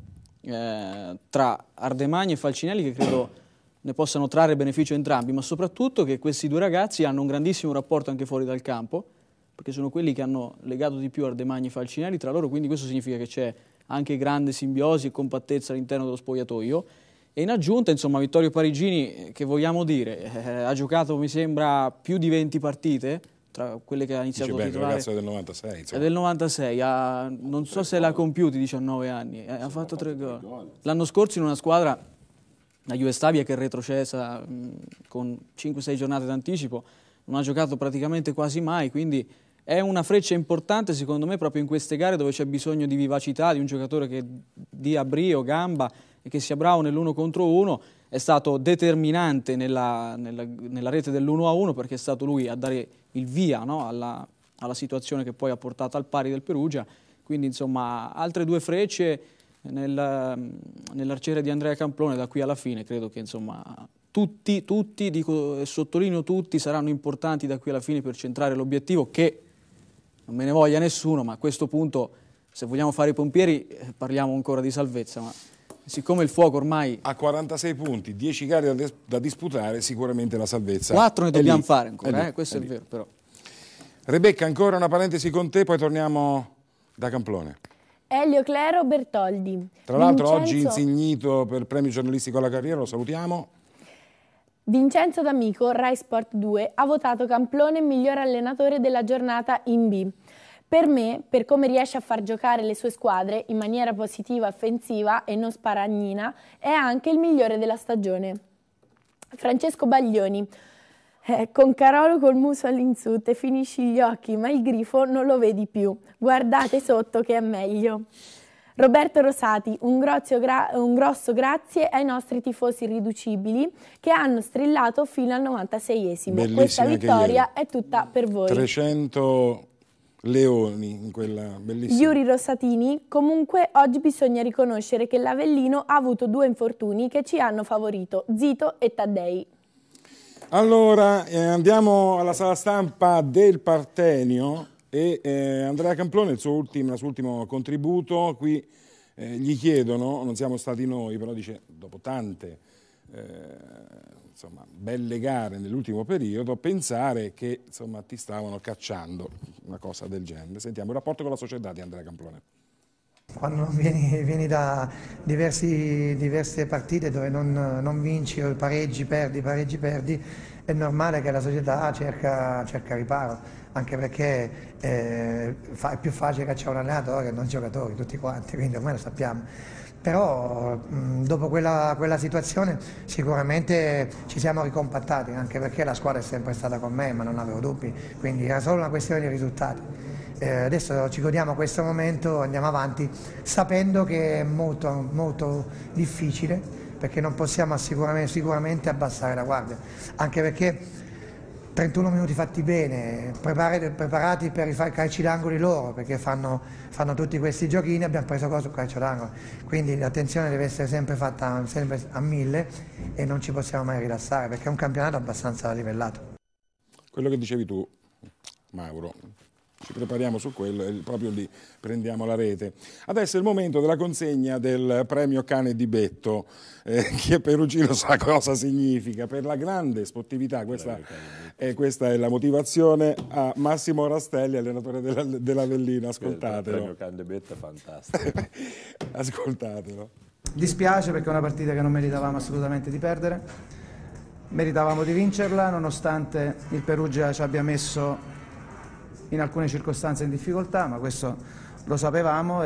tra Ardemagni e Falcinelli, che credo ne possano trarre beneficio entrambi, ma soprattutto che questi due ragazzi hanno un grandissimo rapporto anche fuori dal campo, perché sono quelli che hanno legato di più Ardemagni e Falcinelli tra loro, quindi questo significa che c'è anche grande simbiosi e compattezza all'interno dello spogliatoio. E in aggiunta, insomma, Vittorio Parigini, che vogliamo dire, ha giocato, mi sembra, più di 20 partite, tra quelle che ha iniziato a titolare. Il ragazzo è del 96. Insomma. È del 96, non so se l'ha compiuti 19 anni, ha fatto 3 gol. L'anno scorso in una squadra, la Juve Stabia, che è retrocessa con 5-6 giornate d'anticipo, non ha giocato praticamente quasi mai, quindi è una freccia importante secondo me proprio in queste gare dove c'è bisogno di vivacità, di un giocatore che dia brio, gamba e che sia bravo nell'1 contro 1. È stato determinante nella rete dell'1-1 perché è stato lui a dare il via, no, alla situazione che poi ha portato al pari del Perugia. Quindi insomma altre 2 frecce nell'arciere di Andrea Camplone da qui alla fine. Credo che insomma tutti, dico e sottolineo tutti, saranno importanti da qui alla fine per centrare l'obiettivo, che non me ne voglia nessuno, ma a questo punto se vogliamo fare i pompieri parliamo ancora di salvezza, ma siccome il fuoco ormai... A 46 punti, 10 gare da disputare, sicuramente la salvezza 4 ne dobbiamo lì, fare ancora, questo è lì. vero però. Rebecca, ancora una parentesi con te, poi torniamo da Camplone. Elio Clero Bertoldi. Tra l'altro oggi insignito per il premio giornalistico alla carriera, lo salutiamo. Vincenzo D'Amico, Rai Sport 2, ha votato Camplone miglior allenatore della giornata in B. Per me, per come riesce a far giocare le sue squadre in maniera positiva e offensiva e non sparagnina, è anche il migliore della stagione. Francesco Baglioni, con Carolo col muso all'insù, te finisci gli occhi, ma il grifo non lo vedi più. Guardate sotto che è meglio. Roberto Rosati, un grosso grazie ai nostri tifosi irriducibili che hanno strillato fino al 96esimo. Bellissima. Questa vittoria è tutta per voi. 300 leoni in quella bellissima. Yuri Rossatini, comunque oggi bisogna riconoscere che l'Avellino ha avuto 2 infortuni che ci hanno favorito, Zito e Taddei. Allora andiamo alla sala stampa del Partenio e Andrea Camplone, il suo ultimo contributo, qui gli chiedono, non siamo stati noi, però dice dopo tante insomma, belle gare nell'ultimo periodo, pensare che insomma, ti stavano cacciando, una cosa del genere. Sentiamo il rapporto con la società di Andrea Camplone. Quando vieni da diverse partite dove non vinci o pareggi, perdi, è normale che la società cerca riparo, anche perché è più facile cacciare un allenatore che non giocatori, tutti quanti, quindi ormai lo sappiamo. Però dopo quella situazione sicuramente ci siamo ricompattati, anche perché la squadra è sempre stata con me, ma non avevo dubbi, quindi era solo una questione di risultati. Adesso ci godiamo questo momento, andiamo avanti, sapendo che è molto, molto difficile, perché non possiamo sicuramente abbassare la guardia, anche perché 31 minuti fatti bene, preparati per i calci d'angoli loro, perché fanno tutti questi giochini, abbiamo preso gol sul calcio d'angolo, quindi l'attenzione deve essere sempre fatta sempre a 1000 e non ci possiamo mai rilassare, perché è un campionato abbastanza livellato. Quello che dicevi tu, Mauro, ci prepariamo su quello e proprio lì prendiamo la rete. Adesso è il momento della consegna del premio Cane di Betto, che Perugino sa cosa significa, per la grande sportività, questa è la motivazione a Massimo Rastelli, allenatore dell'Avellino, ascoltatelo. Il premio Cane di Betto è fantastico. Ascoltatelo. Dispiace perché è una partita che non meritavamo assolutamente di perdere, meritavamo di vincerla nonostante il Perugia ci abbia messo in alcune circostanze in difficoltà, ma questo lo sapevamo,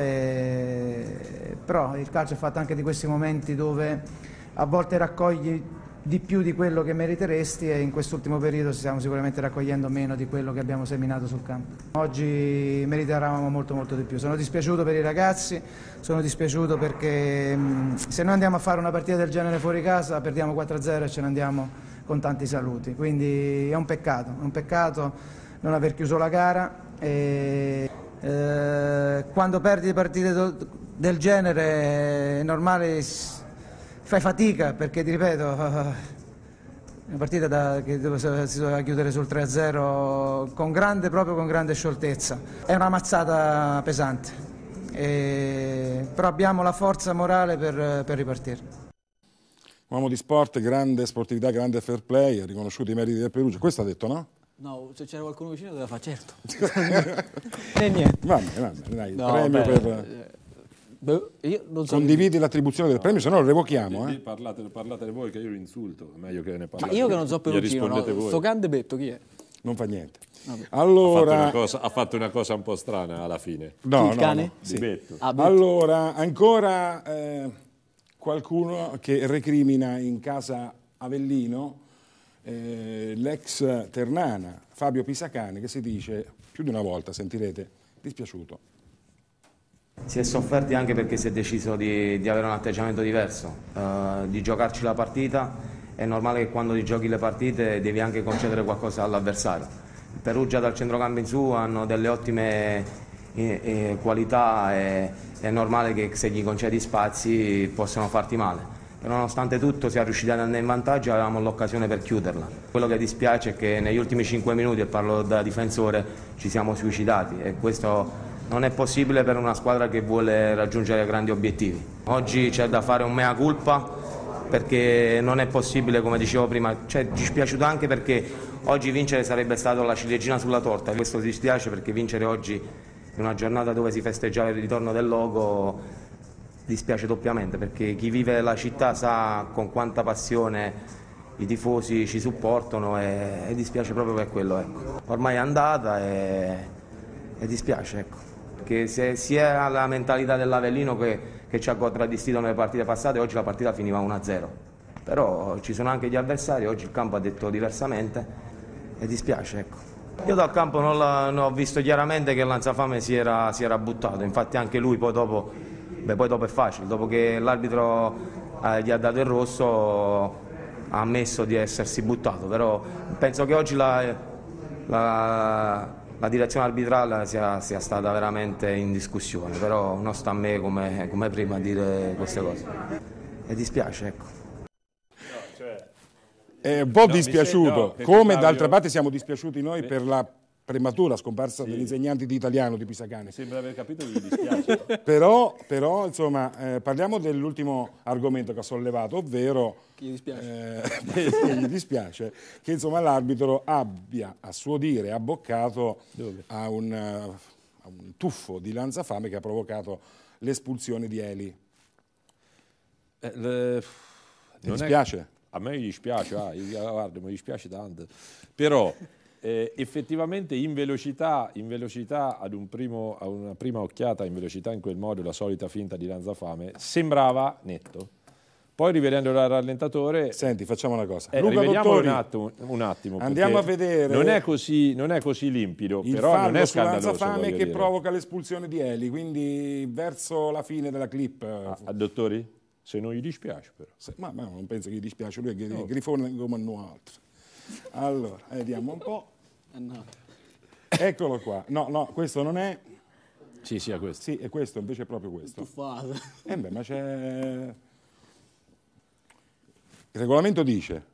però il calcio è fatto anche di questi momenti dove a volte raccogli di più di quello che meriteresti e in quest'ultimo periodo stiamo sicuramente raccogliendo meno di quello che abbiamo seminato sul campo. Oggi meritavamo molto di più. Sono dispiaciuto per i ragazzi, sono dispiaciuto perché se noi andiamo a fare una partita del genere fuori casa perdiamo 4-0 e ce ne andiamo con tanti saluti, quindi è un peccato non aver chiuso la gara e quando perdi partite del genere è normale, fai fatica perché ti ripeto, una partita dove si doveva chiudere sul 3-0 con grande scioltezza, è una mazzata pesante, però abbiamo la forza morale per ripartire. Uomo di sport, grande sportività, grande fair play, ha riconosciuto i meriti del Perugia, questo ha detto, no? No, se c'era qualcuno vicino doveva fare certo. E niente. Va bene, dai, No, premio io non so. Condividi l'attribuzione del premio, se no lo revochiamo. Parlate voi che io lo insulto, è meglio che ne parliate. Ma io che non so Perugino, no? Voi. Sto Cane di Betto chi è? Non fa niente. Vabbè. Allora... ha fatto una cosa un po' strana alla fine. No, il cane? Di Betto. Betto. Allora, ancora qualcuno che recrimina in casa Avellino l'ex Ternana, Fabio Pisacane, che si dice più di una volta, sentirete, dispiaciuto. Si è sofferti anche perché si è deciso di avere un atteggiamento diverso, di giocarci la partita. È normale che quando ti giochi le partite devi anche concedere qualcosa all'avversario. Il Perugia dal centrocampo in su hanno delle ottime qualità e è normale che se gli concedi spazi possano farti male. Nonostante tutto siamo riusciti ad andare in vantaggio e avevamo l'occasione per chiuderla. Quello che dispiace è che negli ultimi 5 minuti, e parlo da difensore, ci siamo suicidati e questo non è possibile per una squadra che vuole raggiungere grandi obiettivi. Oggi c'è da fare un mea culpa perché non è possibile, come dicevo prima, ci è dispiaciuto anche perché oggi vincere sarebbe stata la ciliegina sulla torta. Questo dispiace perché vincere oggi in una giornata dove si festeggiava il ritorno del logo dispiace doppiamente perché chi vive la città sa con quanta passione i tifosi ci supportano e dispiace proprio per quello. Ecco. Ormai è andata e dispiace, ecco. Perché se sia la mentalità dell'Avellino che ci ha contraddistinto nelle partite passate, oggi la partita finiva 1-0. Però ci sono anche gli avversari, oggi il campo ha detto diversamente e dispiace, ecco. Io dal campo non ho visto chiaramente che Lanzafame si era buttato, infatti anche lui poi dopo è facile, dopo che l'arbitro gli ha dato il rosso ha ammesso di essersi buttato, però penso che oggi la direzione arbitrale sia stata veramente in discussione, però non sta a me come prima a dire queste cose. E dispiace, ecco. È un po' dispiaciuto, come d'altra parte siamo dispiaciuti noi per la prematura scomparsa degli insegnanti di italiano di Pisacane. Sembra aver capito che gli dispiace. però insomma, parliamo dell'ultimo argomento che ha sollevato, ovvero Chi gli dispiace? che gli dispiace che insomma l'arbitro abbia, a suo dire, abboccato a un tuffo di Lanzafame che ha provocato l'espulsione di Eli. Ti dispiace? A me gli dispiace, guarda, mi dispiace tanto. Però effettivamente in velocità a una prima occhiata in velocità, in quel modo, la solita finta di Lanzafame, sembrava netto. Poi rivedendo il rallentatore... Senti, facciamo una cosa. Luca Dottori, un attimo. Andiamo a vedere... Non è così limpido, però non è scandaloso. Il fallo su Lanzafame che provoca l'espulsione di Eli, quindi verso la fine della clip. A Dottori? Se non gli dispiace però. Ma non penso che gli dispiace, lui è grifone come un altro. Allora, vediamo un po'. Eccolo qua. No, questo non è. Sì, è questo. Sì, è questo, invece è proprio questo. Beh, ma c'è... Il regolamento dice...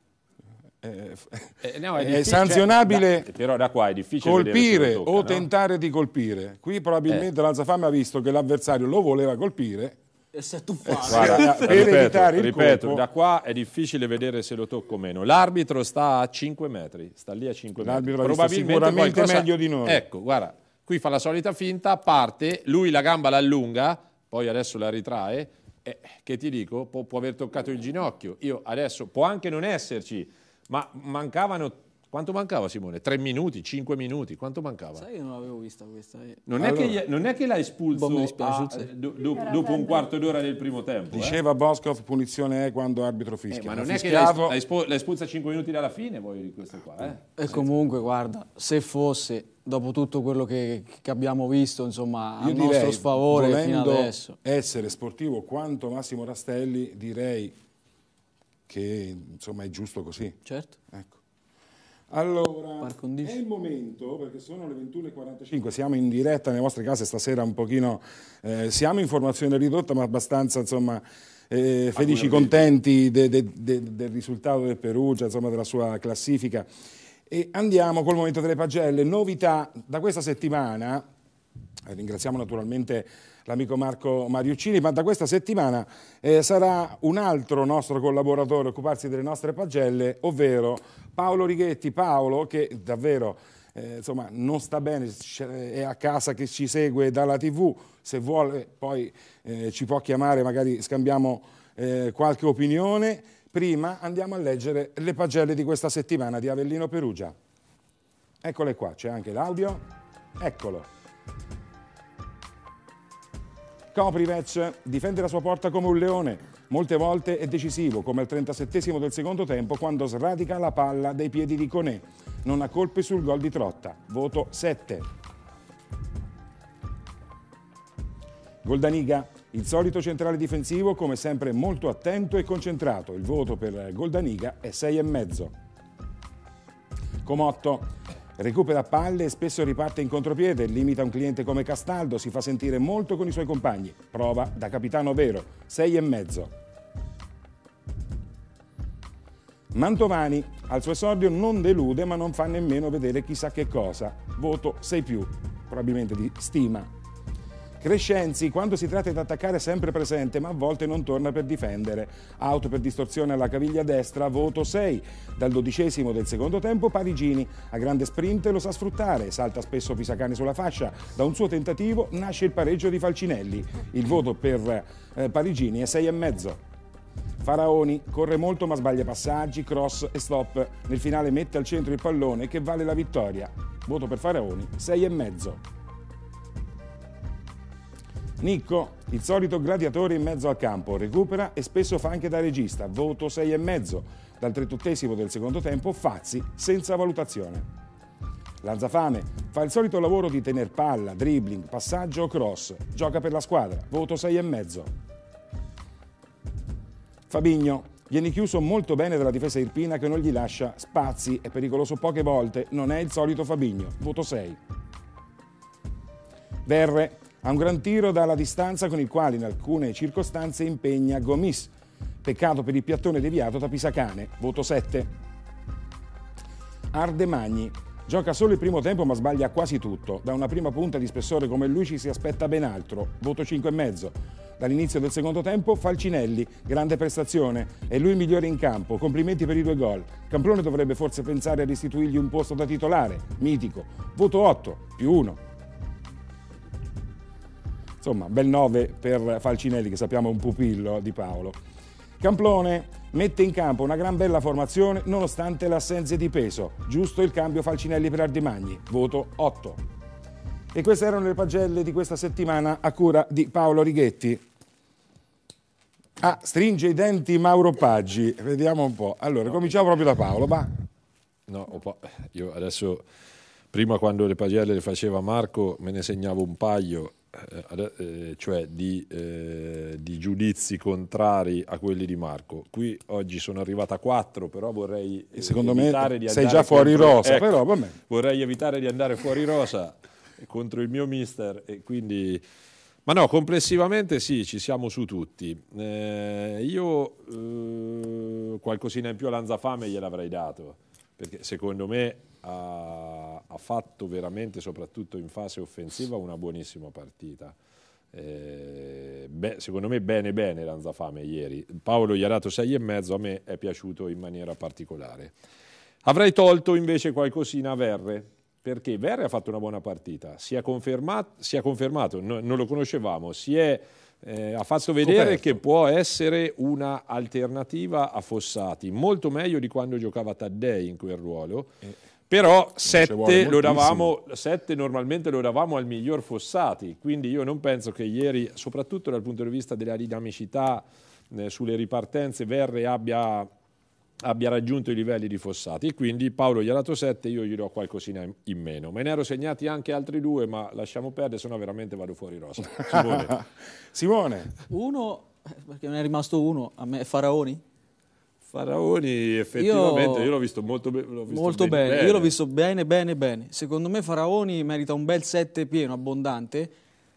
è sanzionabile, però da qua è difficile colpire tocca, o tentare di colpire. Qui probabilmente l'Alzafame ha visto che l'avversario lo voleva colpire e si è tuffato. Guarda, per evitare il ripeto, colpo. da qua è difficile vedere se lo tocco o meno. L'arbitro sta a 5 metri, sta lì a 5 metri. L'arbitro ha visto sicuramente meglio di noi. Ecco, guarda, qui fa la solita finta, parte, lui la gamba l'allunga, poi adesso la ritrae, che ti dico, può aver toccato il ginocchio. Io adesso, può anche non esserci, ma mancavano... Quanto mancava, Simone? 3 minuti, 5 minuti? Quanto mancava? Sai che non l'avevo vista questa. Non è che l'ha espulso dopo un quarto d'ora del primo tempo. Diceva Boscov, punizione è quando arbitro fischia. Ma non è che l'ha espulsa 5 minuti dalla fine, voi di questo qua. E comunque, guarda, se fosse, dopo tutto quello che abbiamo visto, insomma, a nostro sfavore fino adesso. Essere sportivo quanto Massimo Rastelli, direi che insomma è giusto così. Certo. Ecco. Allora, è il momento, perché sono le 21:45, siamo in diretta nelle vostre case stasera un pochino, siamo in formazione ridotta ma abbastanza insomma felici, contenti del risultato del Perugia, insomma della sua classifica. E andiamo col momento delle pagelle, novità da questa settimana, ringraziamo naturalmente l'amico Marco Mariuccini, ma da questa settimana sarà un altro nostro collaboratore a occuparsi delle nostre pagelle, ovvero Paolo Righetti. Paolo, che davvero insomma non sta bene, è a casa che ci segue dalla TV, se vuole poi ci può chiamare, magari scambiamo qualche opinione. Prima andiamo a leggere le pagelle di questa settimana di Avellino Perugia. Eccole qua, c'è anche l'audio, eccolo. Koprivic difende la sua porta come un leone, molte volte è decisivo, come al 37esimo del secondo tempo quando sradica la palla dai piedi di Conè. Non ha colpi sul gol di Trotta, voto 7. Goldaniga, il solito centrale difensivo, come sempre molto attento e concentrato. Il voto per Goldaniga è 6,5. Comotto, recupera palle e spesso riparte in contropiede, limita un cliente come Castaldo, si fa sentire molto con i suoi compagni. Prova da capitano vero, 6,5. Mantovani, al suo esordio non delude ma non fa nemmeno vedere chissà che cosa. Voto 6+, probabilmente di stima. Crescenzi, quando si tratta di attaccare è sempre presente, ma a volte non torna per difendere. Auto per distorsione alla caviglia destra, voto 6. Dal 12esimo del secondo tempo Parigini, a grande sprint lo sa sfruttare, salta spesso Pisacane sulla fascia. Da un suo tentativo nasce il pareggio di Falcinelli. Il voto per Parigini è 6,5. Faraoni, corre molto ma sbaglia passaggi, cross e stop. Nel finale mette al centro il pallone che vale la vittoria. Voto per Faraoni, 6,5. Nicco, il solito gladiatore in mezzo al campo, recupera e spesso fa anche da regista, voto 6,5. Dal 38esimo del secondo tempo Fazzi, senza valutazione. Lanzafame, fa il solito lavoro di tener palla, dribbling, passaggio o cross, gioca per la squadra, voto 6,5. Fabigno, viene chiuso molto bene dalla difesa irpina che non gli lascia spazi, è pericoloso poche volte, non è il solito Fabigno, voto 6. Verre, ha un gran tiro dalla distanza con il quale in alcune circostanze impegna Gomis. Peccato per il piattone deviato da Pisacane, voto 7. Ardemagni, gioca solo il primo tempo ma sbaglia quasi tutto. Da una prima punta di spessore come lui ci si aspetta ben altro, voto 5,5. Dall'inizio del secondo tempo Falcinelli, grande prestazione, è lui il migliore in campo, complimenti per i 2 gol. Camplone dovrebbe forse pensare a restituirgli un posto da titolare, mitico, voto 8, +1. Insomma, bel 9 per Falcinelli, che sappiamo è un pupillo di Paolo. Camplone mette in campo una gran bella formazione nonostante l'assenza di peso. Giusto il cambio Falcinelli per Ardemagni, voto 8. E queste erano le pagelle di questa settimana a cura di Paolo Righetti. Stringe i denti Mauro Paggi, vediamo un po'. Allora, cominciamo proprio da Paolo, va. No, io adesso... Prima quando le pagelle le faceva Marco me ne segnavo un paio cioè di giudizi contrari a quelli di Marco. Qui oggi sono arrivata a 4, però vorrei secondo evitare me di sei andare già fuori contro, rosa, ecco, però vabbè. Vorrei evitare di andare fuori rosa contro il mio mister, e quindi... Ma no, complessivamente sì, ci siamo su tutti. Io qualcosina in più a Lanzafame gliel'avrei dato, perché secondo me ha fatto veramente, soprattutto in fase offensiva, una buonissima partita. Secondo me bene Lanzafame ieri. Paolo gli ha dato 6,5, a me è piaciuto in maniera particolare. Avrei tolto invece qualcosina a Verre, perché Verre ha fatto una buona partita, si è confermato, non lo conoscevamo, ha fatto vedere che può essere una alternativa a Fossati, molto meglio di quando giocava Taddei in quel ruolo. Però 7 normalmente lo davamo al miglior Fossati, quindi io non penso che ieri, soprattutto dal punto di vista della dinamicità sulle ripartenze, Verre abbia raggiunto i livelli di Fossati, quindi Paolo gli ha dato 7, io gli do qualcosina in meno. Me ne ero segnati anche altri 2, ma lasciamo perdere, sennò veramente vado fuori rosa. Simone. Uno, perché me ne è rimasto uno, a me Faraoni. Faraoni effettivamente io l'ho visto molto bene. Io l'ho visto bene. Secondo me Faraoni merita un bel 7 pieno, abbondante.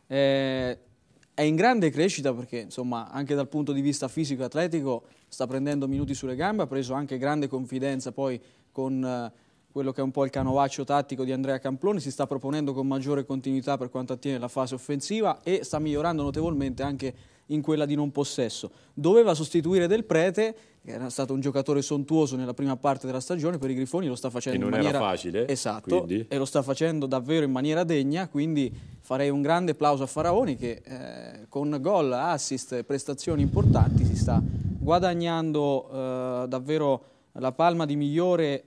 È in grande crescita perché, insomma, anche dal punto di vista fisico e atletico sta prendendo minuti sulle gambe, ha preso anche grande confidenza poi con quello che è un po' il canovaccio tattico di Andrea Camploni, si sta proponendo con maggiore continuità per quanto attiene la fase offensiva e sta migliorando notevolmente anche in quella di non possesso. Doveva sostituire Del Prete, che era stato un giocatore sontuoso nella prima parte della stagione per i Grifoni, lo sta facendo in maniera facile, esatto, quindi. E lo sta facendo davvero in maniera degna, quindi farei un grande plauso a Faraoni che con gol, assist e prestazioni importanti si sta guadagnando davvero la palma di migliore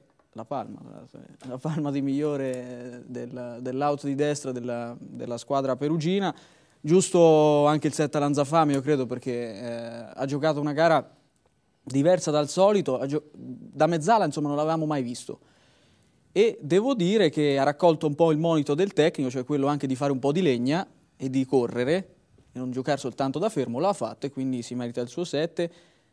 dell'auto di destra della squadra perugina. Giusto anche il 7 a Lanzafame, io credo, perché ha giocato una gara diversa dal solito, da mezzala insomma non l'avevamo mai visto. E devo dire che ha raccolto un po' il monito del tecnico, cioè quello anche di fare un po' di legna e di correre e non giocare soltanto da fermo, l'ha fatto e quindi si merita il suo 7.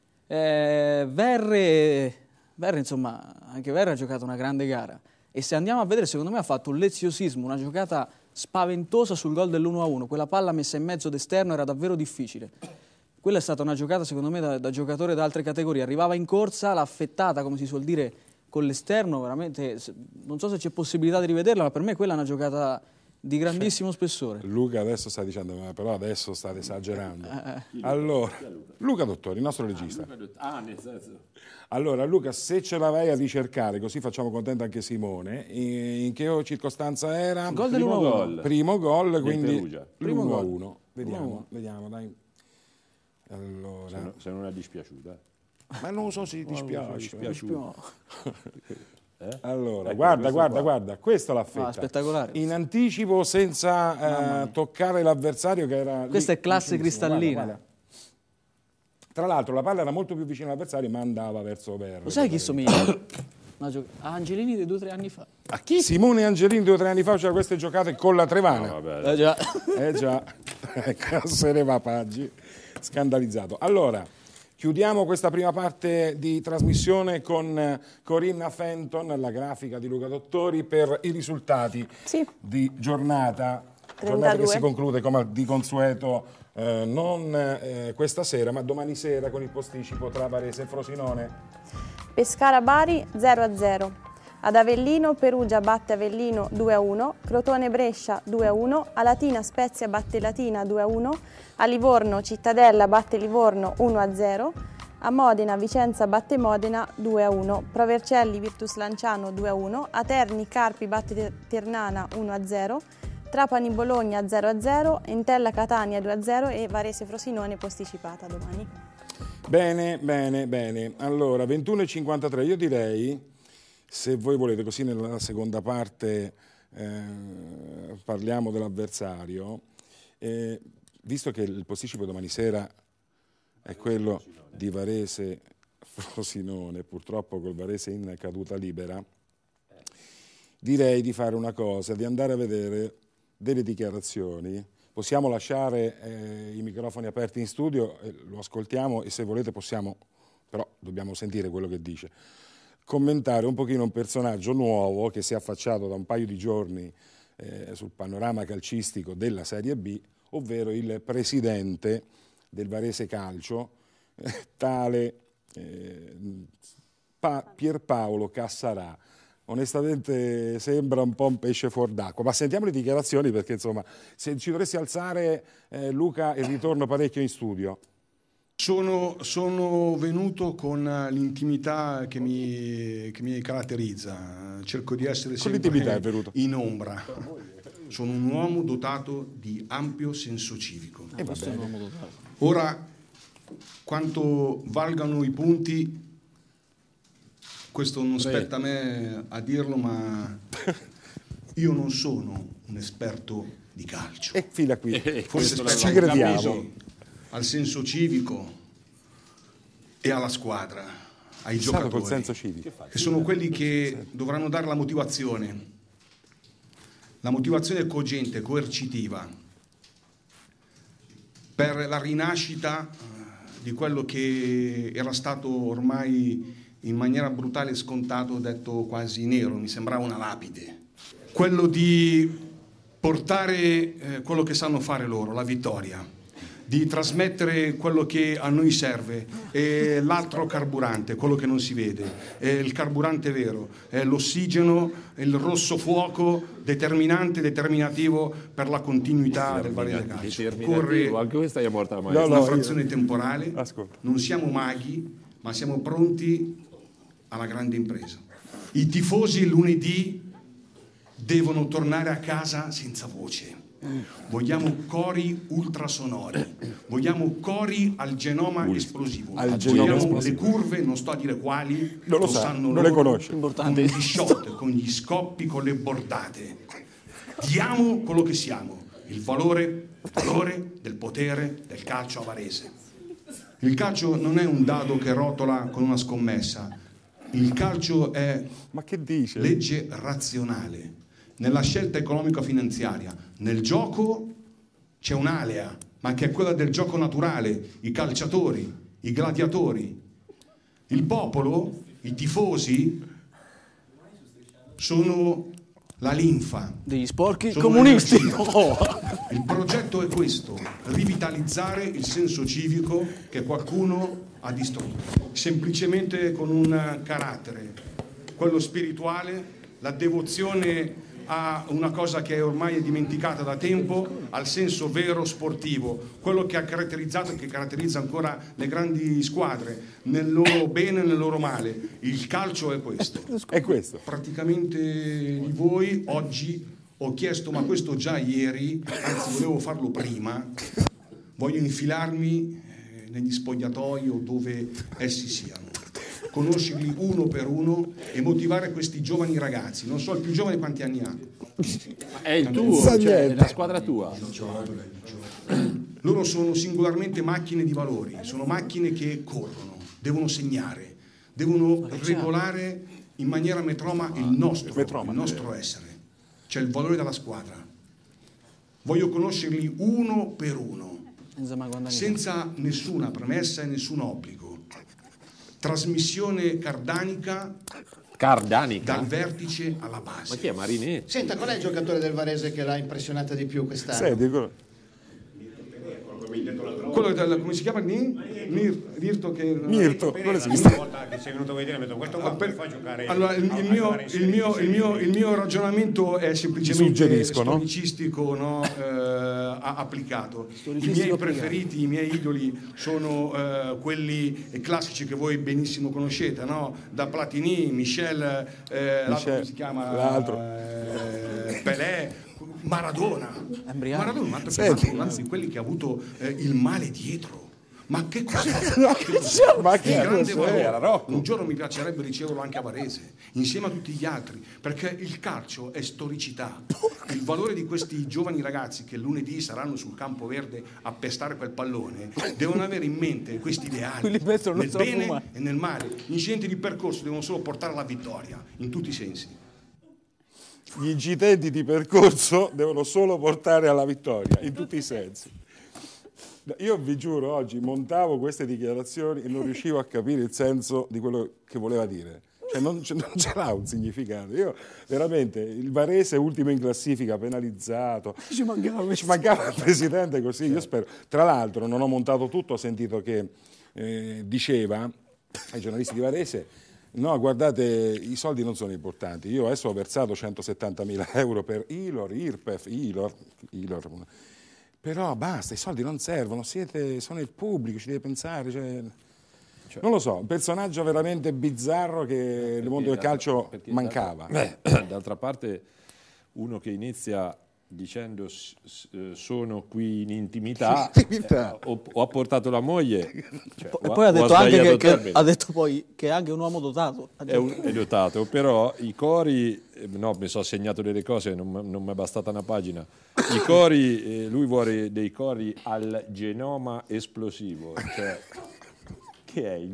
Verre, insomma, anche Verre ha giocato una grande gara e se andiamo a vedere, secondo me ha fatto un leziosismo, una giocata spaventosa sul gol dell'1-1, quella palla messa in mezzo d'esterno era davvero difficile. Quella è stata una giocata secondo me da giocatore d'altre categorie, arrivava in corsa, l'ha affettata come si suol dire con l'esterno, veramente non so se c'è possibilità di rivederla, ma per me quella è una giocata di grandissimo spessore. Luca adesso sta dicendo, però adesso state esagerando. Allora, Luca Dottori, il nostro regista. Nel senso. Allora Luca, se ce la vai a ricercare, così facciamo contento anche Simone, in che circostanza era? Gol dell'1-1. Primo gol, quindi l'1-1. Vediamo, dai. Allora. Se non è dispiaciuta. Ma non so se ti dispiace. Allora, ecco, guarda, questa l'ha fatta. Spettacolare. In anticipo senza toccare l'avversario che era questa è classe cristallina. Guarda. Tra l'altro la palla era molto più vicina all'avversario ma andava verso Verre. Lo sai chi somiglia? A Angelini di 2 o 3 anni fa. A chi? Simone Angelini 2 o 3 anni fa faceva queste giocate con la Trevana. Già. Già. Ecco, se ne va Paggi. Scandalizzato. Allora, chiudiamo questa prima parte di trasmissione con Corinna Fenton, la grafica di Luca Dottori, per i risultati di giornata. 32. Giornata che si conclude come di consueto non questa sera, ma domani sera con il posticipo tra Varese e Frosinone. Pescara Bari 0-0. Ad Avellino Perugia batte Avellino 2-1, Crotone Brescia 2-1, a Latina Spezia batte Latina 2-1, a Livorno Cittadella batte Livorno 1-0, a Modena Vicenza batte Modena 2-1, Provercelli Virtus Lanciano 2-1, a Terni Carpi batte Ternana 1-0, Trapani Bologna 0-0, Entella Catania 2-0 e Varese Frosinone posticipata domani. Bene. Allora, 21:53, io direi, se voi volete, così nella seconda parte parliamo dell'avversario, visto che il posticipo domani sera è quello di Varese Frosinone, purtroppo col Varese in caduta libera, direi di fare una cosa, di andare a vedere delle dichiarazioni possiamo lasciare i microfoni aperti in studio, lo ascoltiamo e se volete possiamo, però dobbiamo sentire quello che dice, commentare un pochino un personaggio nuovo che si è affacciato da un paio di giorni sul panorama calcistico della Serie B, ovvero il presidente del Varese Calcio, tale Pierpaolo Cassarà. Onestamente sembra un po' un pesce fuor d'acqua, ma sentiamo le dichiarazioni perché insomma se ci dovresti alzare Luca e ritorno parecchio in studio. Sono venuto con l'intimità che mi caratterizza, cerco di essere sempre in ombra. Sono un uomo dotato di ampio senso civico. Ora, quanto valgano i punti, questo non spetta a me a dirlo, ma io non sono un esperto di calcio. E fila qui, forse ci crediamo. Al senso civico e alla squadra, ai giocatori, col senso civico. che sono quelli che dovranno dare la motivazione cogente, coercitiva, per la rinascita di quello che era stato ormai in maniera brutale e scontato, detto quasi nero, mi sembrava una lapide. Quello di portare quello che sanno fare loro, la vittoria, di trasmettere quello che a noi serve, e l'altro carburante, quello che non si vede, è il carburante vero, è l'ossigeno, il rosso fuoco determinativo per la continuità del Varese Calcio. Occorre anche questa è morta una frazione temporale, non siamo maghi, ma siamo pronti alla grande impresa. I tifosi lunedì devono tornare a casa senza voce. Vogliamo cori ultrasonori, vogliamo cori al genoma esplosivo, vogliamo le curve, non sto a dire quali, non lo sanno non loro, le conosce, con gli shot, con gli scoppi, con le bordate. Diamo quello che siamo, il valore del potere del calcio a Varese. Il calcio non è un dado che rotola con una scommessa, il calcio è legge razionale. Nella scelta economico-finanziaria, nel gioco c'è un'alea, ma che è quella del gioco naturale, i calciatori, i gladiatori. Il popolo, i tifosi, sono la linfa. Degli sporchi comunisti. Il progetto è questo, rivitalizzare il senso civico che qualcuno ha distrutto, semplicemente con un carattere, quello spirituale, la devozione a una cosa che ormai è dimenticata da tempo, al senso vero sportivo, quello che ha caratterizzato e che caratterizza ancora le grandi squadre, nel loro bene e nel loro male. Il calcio è questo. È questo. Praticamente di voi oggi ho chiesto, ma questo già ieri, anzi volevo farlo prima, voglio infilarmi negli spogliatoi o dove essi siano, conoscerli uno per uno e motivare questi giovani ragazzi. Non so il più giovane quanti anni ha. È il tuo, cioè è la squadra tua. Loro sono singolarmente macchine di valori, sono macchine che corrono, devono segnare, devono regolare in maniera metroma il nostro essere. C'è il valore della squadra. Voglio conoscerli uno per uno, senza nessuna premessa e nessun obbligo. Trasmissione cardanica dal vertice alla base. Ma chi è Marinetti? Senta, qual è il giocatore del Varese che l'ha impressionata di più quest'anno? Quello del, come si chiama? Mirto che... Mirto, quello esiste. Una volta che sei venuto a vedere, mi ho detto, questo qua fa giocare. Allora, il mio ragionamento è semplicemente storicistico, no? Applicato. I miei preferiti, i miei idoli sono quelli classici che voi benissimo conoscete, no? Da Platini, Michel, l'altro come si chiama? Pelé, Maradona, un altro di quelli che ha avuto il male dietro. Ma che cos'è? Ma che grande valore. Un giorno mi piacerebbe riceverlo anche a Varese, insieme a tutti gli altri, perché il calcio è storicità. Il valore di questi giovani ragazzi che lunedì saranno sul campo verde a pestare quel pallone devono avere in mente questi ideali, nel bene e nel male. Gli incidenti di percorso devono solo portare alla vittoria, in tutti i sensi. gli incidenti di percorso devono solo portare alla vittoria, in tutti i sensi. Io vi giuro, oggi montavo queste dichiarazioni e non riuscivo a capire il senso di quello che voleva dire. Cioè non c'era un significato. Io veramente, il Varese ultimo in classifica, penalizzato. Ci mancava il presidente così. Io spero. Tra l'altro non ho montato tutto, ho sentito che diceva ai giornalisti di Varese: no, guardate, i soldi non sono importanti. Io adesso ho versato 170.000 euro per ILOR, IRPEF, ILOR. Però basta, i soldi non servono, sono il pubblico, ci deve pensare. Non lo so, un personaggio veramente bizzarro che nel mondo del calcio mancava. D'altra parte, uno che inizia dicendo sono qui in intimità, ho portato la moglie, e poi ha detto anche che ha detto poi che è anche un uomo dotato. È dotato, però i cori, no, mi sono segnato delle cose, non mi è bastata una pagina. I cori, lui vuole dei cori al genoma esplosivo, cioè che è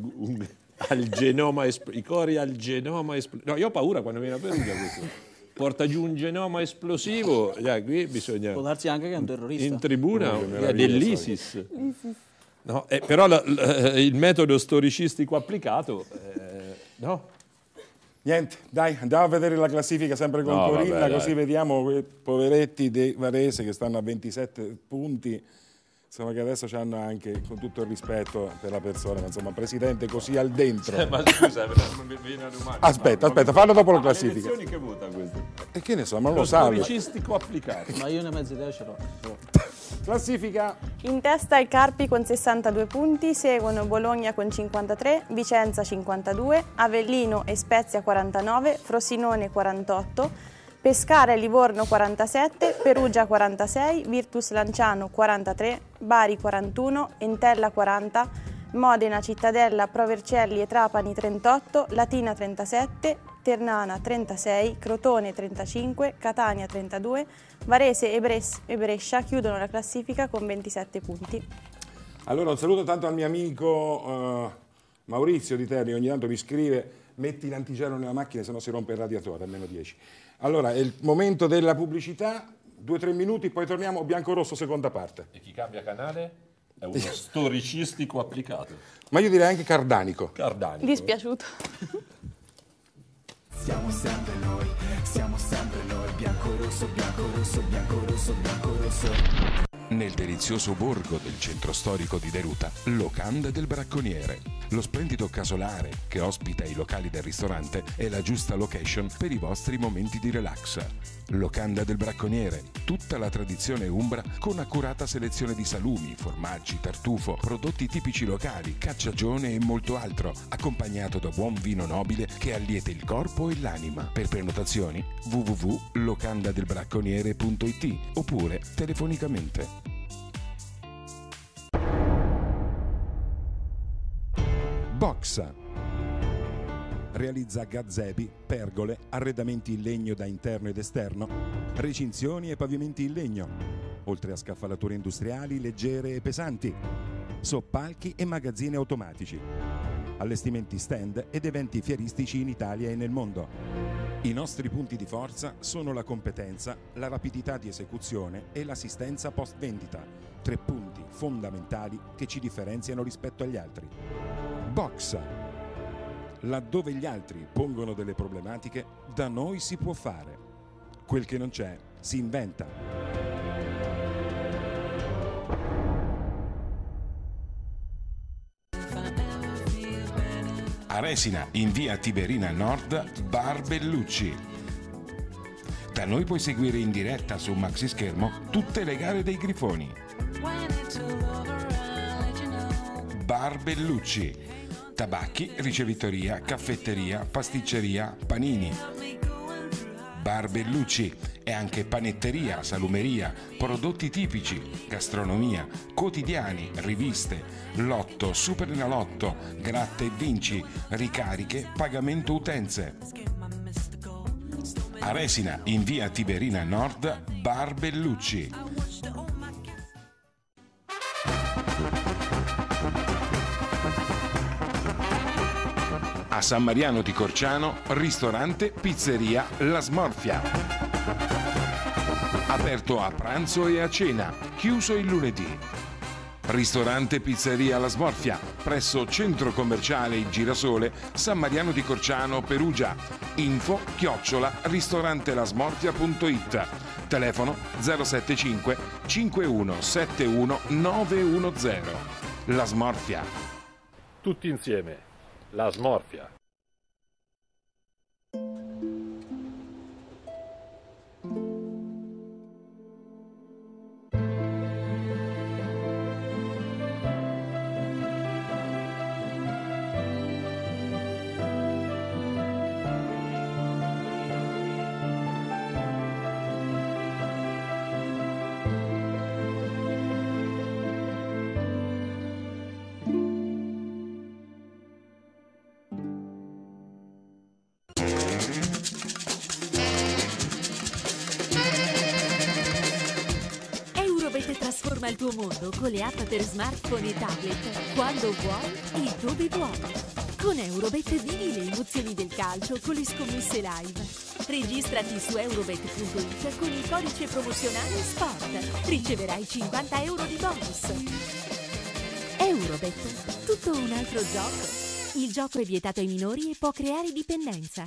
al genoma i cori al genoma esplosivo. No, io ho paura quando viene a Perugia questo. Porta giù un genoma esplosivo, qui bisogna... Può darsi anche che è un terrorista. In tribuna dell'ISIS. No, però il metodo storicistico applicato, no? Niente, dai, andiamo a vedere la classifica sempre con Corinna, vabbè, così vediamo quei poveretti dei Varese che stanno a 27 punti. Insomma, che adesso hanno anche, con tutto il rispetto per la persona, ma insomma, presidente così al dentro. Ma scusa, viene umano. Aspetta, fallo dopo la classifica. Le elezioni che vota questo? E che ne so, ma non lo sa. Storicistico applicato. Ma io ne mezza idea ce l'ho. Classifica. In testa il Carpi con 62 punti, seguono Bologna con 53, Vicenza 52, Avellino e Spezia 49, Frosinone 48, Pescara e Livorno 47, Perugia 46, Virtus Lanciano 43, Bari 41, Entella 40, Modena, Cittadella, Pro Vercelli e Trapani 38, Latina 37, Ternana 36, Crotone 35, Catania 32, Varese e Brescia chiudono la classifica con 27 punti. Allora un saluto tanto al mio amico Maurizio di Terni, ogni tanto mi scrive: metti l'antigelo nella macchina se no si rompe il radiatore, almeno 10. Allora, è il momento della pubblicità, 2-3 minuti, poi torniamo bianco-rosso, seconda parte. E chi cambia canale è uno storicistico applicato. Ma io direi anche cardanico. Dispiaciuto. Siamo sempre noi, bianco-rosso, bianco-rosso, bianco-rosso, bianco-rosso. Nel delizioso borgo del centro storico di Deruta, Locanda del Bracconiere. Lo splendido casolare che ospita i locali del ristorante è la giusta location per i vostri momenti di relax. Locanda del Bracconiere, tutta la tradizione umbra con accurata selezione di salumi, formaggi, tartufo, prodotti tipici locali, cacciagione e molto altro, accompagnato da buon vino nobile che allieta il corpo e l'anima. Per prenotazioni www.locandadelbracconiere.it oppure telefonicamente. Boxa. Realizza gazebi, pergole, arredamenti in legno da interno ed esterno, recinzioni e pavimenti in legno, oltre a scaffalature industriali leggere e pesanti, soppalchi e magazzini automatici, allestimenti stand ed eventi fieristici in Italia e nel mondo. I nostri punti di forza sono la competenza, la rapidità di esecuzione e l'assistenza post vendita, 3 punti fondamentali che ci differenziano rispetto agli altri. Boxa. Laddove gli altri pongono delle problematiche, da noi si può fare. Quel che non c'è, si inventa. A Resina, in via Tiberina Nord, Bar Bellucci. Da noi puoi seguire in diretta su maxi schermo tutte le gare dei Grifoni. Bar Bellucci. Tabacchi, ricevitoria, caffetteria, pasticceria, panini. Bar Bellucci è anche panetteria, salumeria, prodotti tipici, gastronomia, quotidiani, riviste, lotto, superenalotto, gratta e vinci, ricariche, pagamento utenze. A Resina, in via Tiberina Nord, Bar Bellucci. A San Mariano di Corciano, ristorante Pizzeria La Smorfia. Aperto a pranzo e a cena, chiuso il lunedì. Ristorante Pizzeria La Smorfia, presso Centro Commerciale Il Girasole, San Mariano di Corciano, Perugia. info@ristorantelasmorfia.it. Telefono 075 5171 910. La Smorfia. Tutti insieme, La Smorfia. Trasforma il tuo mondo con le app per smartphone e tablet, quando vuoi e dove vuoi. Con Eurobet vivi le emozioni del calcio con le scommesse live. Registrati su eurobet.it con il codice promozionale SPORT. Riceverai 50 euro di bonus. Eurobet, tutto un altro gioco. Il gioco è vietato ai minori e può creare dipendenza.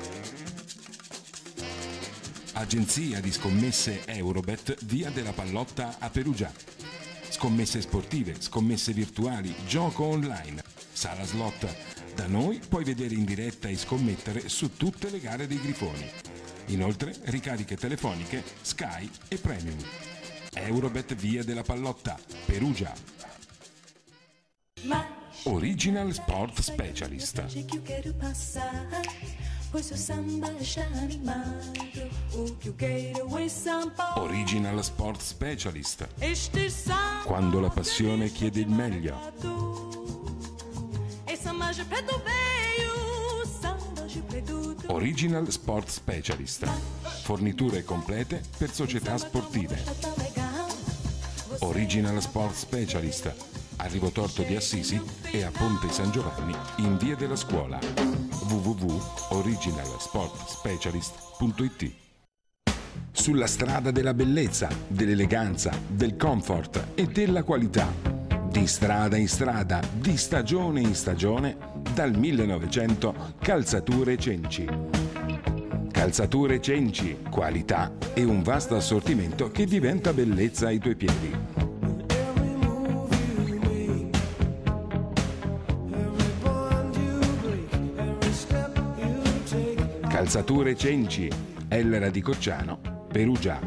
Agenzia di scommesse Eurobet, via della Pallotta a Perugia. Scommesse sportive, scommesse virtuali, gioco online, sala slot. Da noi puoi vedere in diretta e scommettere su tutte le gare dei Grifoni. Inoltre ricariche telefoniche, Sky e Premium. Eurobet, via della Pallotta, Perugia. Original Sport Specialist. Original Sport Specialist. Quando la passione chiede il meglio. Original Sport Specialist. Forniture complete per società sportive. Original Sport Specialist. A Rivotorto di Assisi e a Ponte San Giovanni in via della Scuola. www.originalsportspecialist.it. Sulla strada della bellezza, dell'eleganza, del comfort e della qualità. Di strada in strada, di stagione in stagione, dal 1900 Calzature Cenci. Calzature Cenci, qualità e un vasto assortimento che diventa bellezza ai tuoi piedi. Calzature Cenci, Ellera di Corciano, Perugia.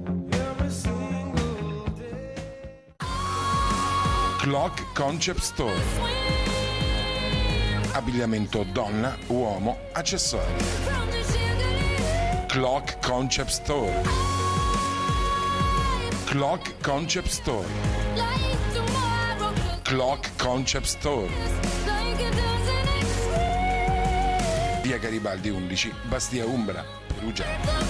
Clock Concept Store. Abbigliamento donna, uomo, accessori. Clock Concept Store. Clock Concept Store. Clock Concept Store. Via Garibaldi 11, Bastia Umbra, Perugia.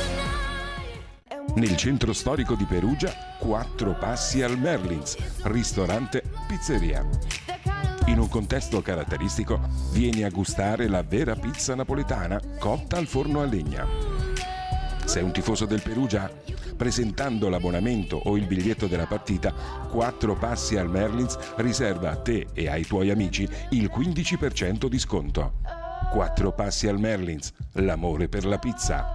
Nel centro storico di Perugia, 4 passi al Merlins, ristorante, pizzeria. In un contesto caratteristico, vieni a gustare la vera pizza napoletana cotta al forno a legna. Sei un tifoso del Perugia? Presentando l'abbonamento o il biglietto della partita, 4 passi al Merlins riserva a te e ai tuoi amici il 15% di sconto. 4 passi al Merlins, l'amore per la pizza.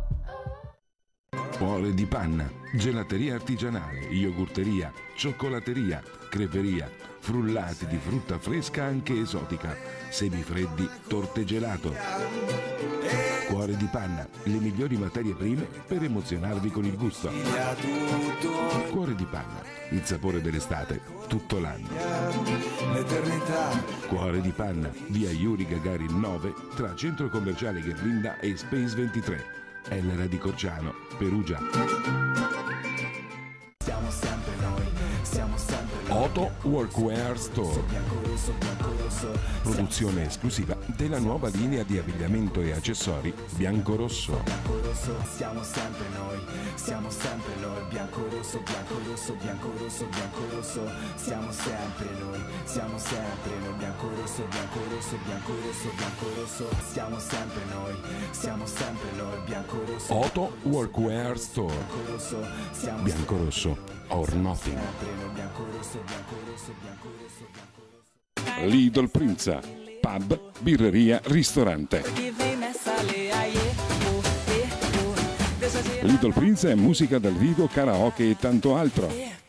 Cuore di panna, gelateria artigianale, yogurteria, cioccolateria, creperia, frullati di frutta fresca anche esotica, semifreddi, torte gelato. Cuore di panna, le migliori materie prime per emozionarvi con il gusto. Cuore di panna, il sapore dell'estate tutto l'anno. Cuore di panna, via Yuri Gagarin 9, tra Centro Commerciale Gherlinda e Space 23. Ellera di Corciano, Perugia. Siamo sempre noi, siamo sempre noi. Auto Workwear Store. Produzione esclusiva della nuova linea di abbigliamento e accessori bianco-rosso. Siamo sempre noi, siamo sempre noi, bianco-rosso, bianco-rosso, bianco-rosso, bianco-rosso. Siamo sempre noi, bianco-rosso, bianco-rosso, bianco-rosso, bianco-rosso. Siamo sempre noi, bianco-rosso. Auto Workwear Store. Bianco-rosso or nothing. Lidl Prinza, pub, birreria, ristorante. Lidl Prinza è musica dal vivo, karaoke e tanto altro.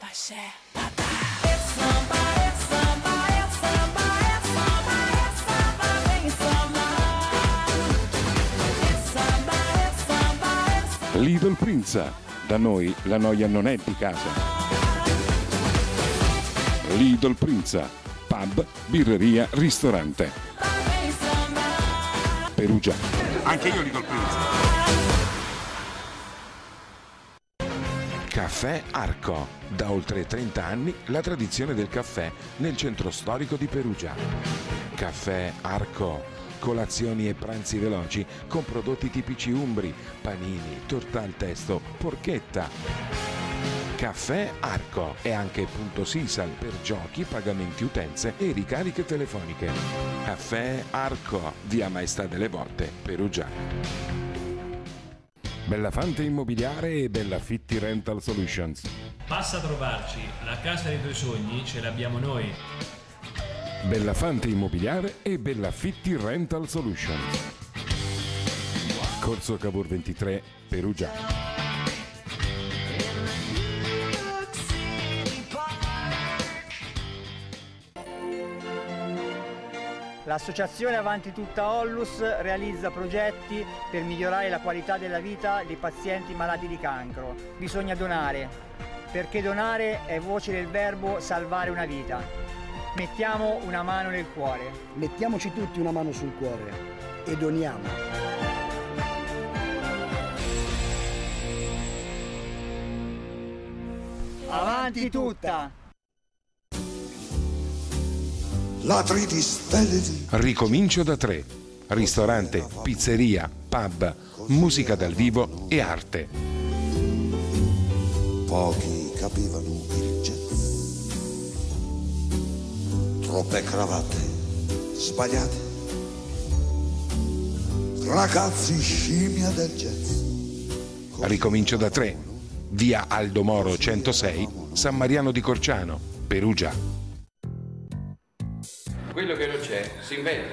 Lidl Prinza, da noi la noia non è di casa. Lidl Prinza, pub, birreria, ristorante. Perugia. Anche io Lidl Prinza. Caffè Arco. Da oltre 30 anni la tradizione del caffè nel centro storico di Perugia. Caffè Arco. Colazioni e pranzi veloci con prodotti tipici umbri, panini, torta al testo, porchetta. Caffè Arco è anche punto Sisal per giochi, pagamenti utenze e ricariche telefoniche. Caffè Arco, via Maestà delle Volte, Perugia. Bellafante Immobiliare e Bellafitti Rental Solutions. Passa a trovarci, la casa dei tuoi sogni ce l'abbiamo noi. Bellafante Immobiliare e Bellafitti Rental Solutions. Corso Cavour 23, Perugia. L'associazione Avanti Tutta Onlus realizza progetti per migliorare la qualità della vita dei pazienti malati di cancro. Bisogna donare, perché donare è voce del verbo salvare una vita. Mettiamo una mano nel cuore. Mettiamoci tutti una mano sul cuore e doniamo. Avanti tutta! Ladri di stelle di... Ricomincio da 3. Ristorante, pizzeria, pub, musica dal vivo e arte. Pochi capivano il jazz. Troppe cravatte sbagliate. Ragazzi scimmia del jazz. Ricomincio da 3. Via Aldo Moro 106, San Mariano di Corciano, Perugia. Quello che non c'è si inventa.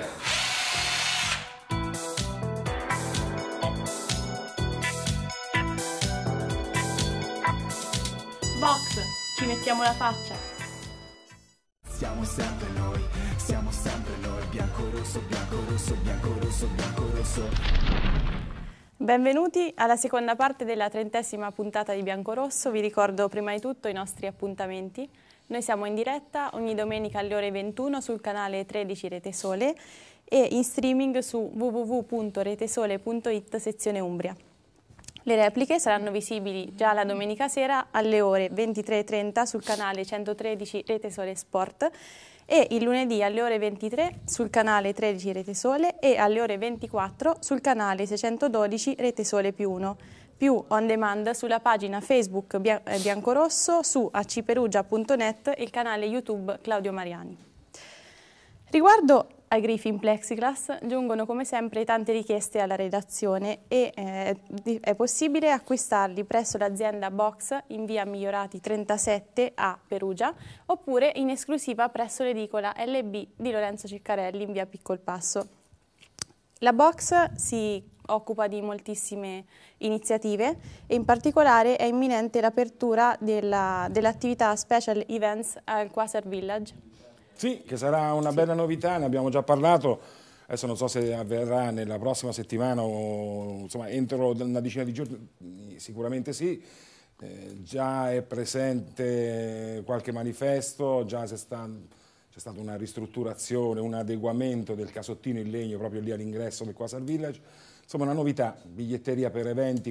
Vox, ci mettiamo la faccia. Siamo sempre noi, bianco-rosso, bianco-rosso, bianco-rosso, bianco-rosso. Benvenuti alla seconda parte della 30ª puntata di Biancorosso. Vi ricordo prima di tutto i nostri appuntamenti. Noi siamo in diretta ogni domenica alle ore 21 sul canale 13 Rete Sole e in streaming su www.retesole.it sezione Umbria. Le repliche saranno visibili già la domenica sera alle ore 23:30 sul canale 113 Rete Sole Sport e il lunedì alle ore 23 sul canale 13 Rete Sole e alle ore 24 sul canale 612 Rete Sole +1, più on demand sulla pagina Facebook Biancorosso, su acperugia.net e il canale YouTube Claudio Mariani. Riguardo ai grifi in plexiglass giungono come sempre tante richieste alla redazione e è possibile acquistarli presso l'azienda Box in via Migliorati 37 a Perugia oppure in esclusiva presso l'edicola LB di Lorenzo Ceccarelli in via Piccolpasso. La Box si occupa di moltissime iniziative e in particolare è imminente l'apertura dell'attività Special Events al Quasar Village. Sì, che sarà una bella novità, ne abbiamo già parlato, adesso non so se avverrà nella prossima settimana o insomma entro una decina di giorni, sicuramente sì, già è presente qualche manifesto, già c'è stata una ristrutturazione, un adeguamento del casottino in legno proprio lì all'ingresso del Quasar Village, insomma una novità, biglietteria per eventi,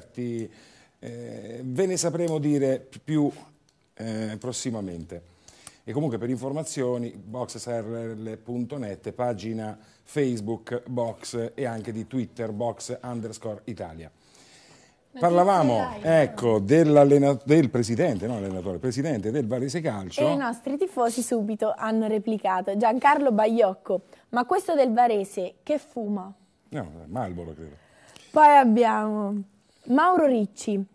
concerti, ve ne sapremo dire più prossimamente. E comunque per informazioni boxsrl.net, pagina Facebook Box e anche di Twitter Box_Italia. Parlavamo del presidente, no, allenatore, presidente del Varese Calcio. E i nostri tifosi subito hanno replicato. Giancarlo Baiocco, ma questo del Varese che fuma? No, Marlboro credo. Poi abbiamo Mauro Ricci.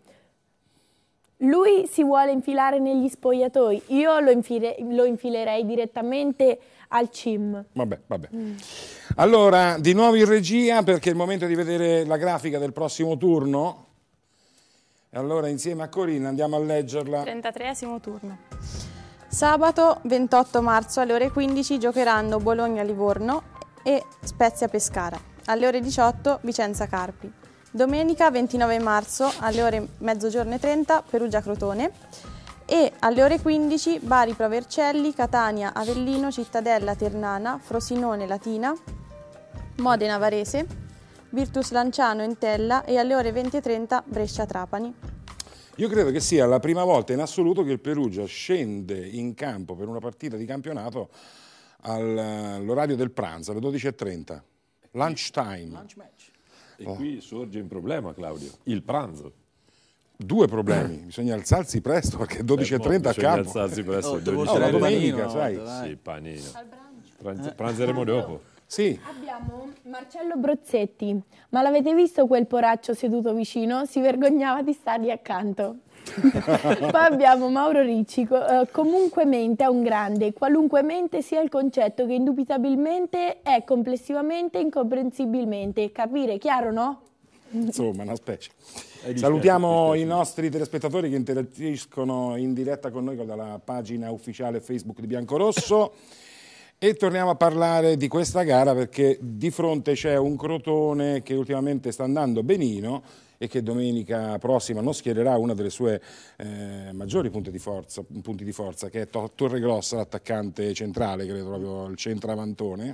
Lui si vuole infilare negli spogliatoi, io lo infilerei direttamente al CIM. Vabbè. Allora, di nuovo in regia perché è il momento di vedere la grafica del prossimo turno. E allora insieme a Corinna andiamo a leggerla. 33esimo turno. Sabato 28 marzo alle ore 15 giocheranno Bologna-Livorno e Spezia-Pescara. Alle ore 18 Vicenza-Carpi. Domenica 29 marzo alle ore 12:30 Perugia-Crotone e alle ore 15 Bari-Pro Vercelli, Catania-Avellino, Cittadella-Ternana, Frosinone-Latina, Modena-Varese, Virtus Lanciano-Entella e alle ore 20:30 Brescia-Trapani. Io credo che sia la prima volta in assoluto che il Perugia scende in campo per una partita di campionato all'orario del pranzo, alle 12:30. Lunchtime. Lunch match. E qui sorge un problema, Claudio, il pranzo. Due problemi, bisogna alzarsi presto perché 12:30 a campo. Bisogna alzarsi presto. La domenica, sai. Sì, panino. Pranzeremo dopo. Sì. Abbiamo Marcello Brozzetti, ma l'avete visto quel poraccio seduto vicino? Si vergognava di stargli accanto. Poi abbiamo Mauro Ricci, comunque mente è un grande, qualunque mente sia il concetto che indubitabilmente è complessivamente incomprensibilmente. Capire, chiaro, no? Insomma, una specie. Salutiamo i nostri telespettatori che interagiscono in diretta con noi dalla pagina ufficiale Facebook di Biancorosso. E torniamo a parlare di questa gara perché di fronte c'è un Crotone che ultimamente sta andando benino e che domenica prossima non schiererà una delle sue maggiori punti di forza, che è Torregrossa, l'attaccante centrale, credo proprio il centravantone.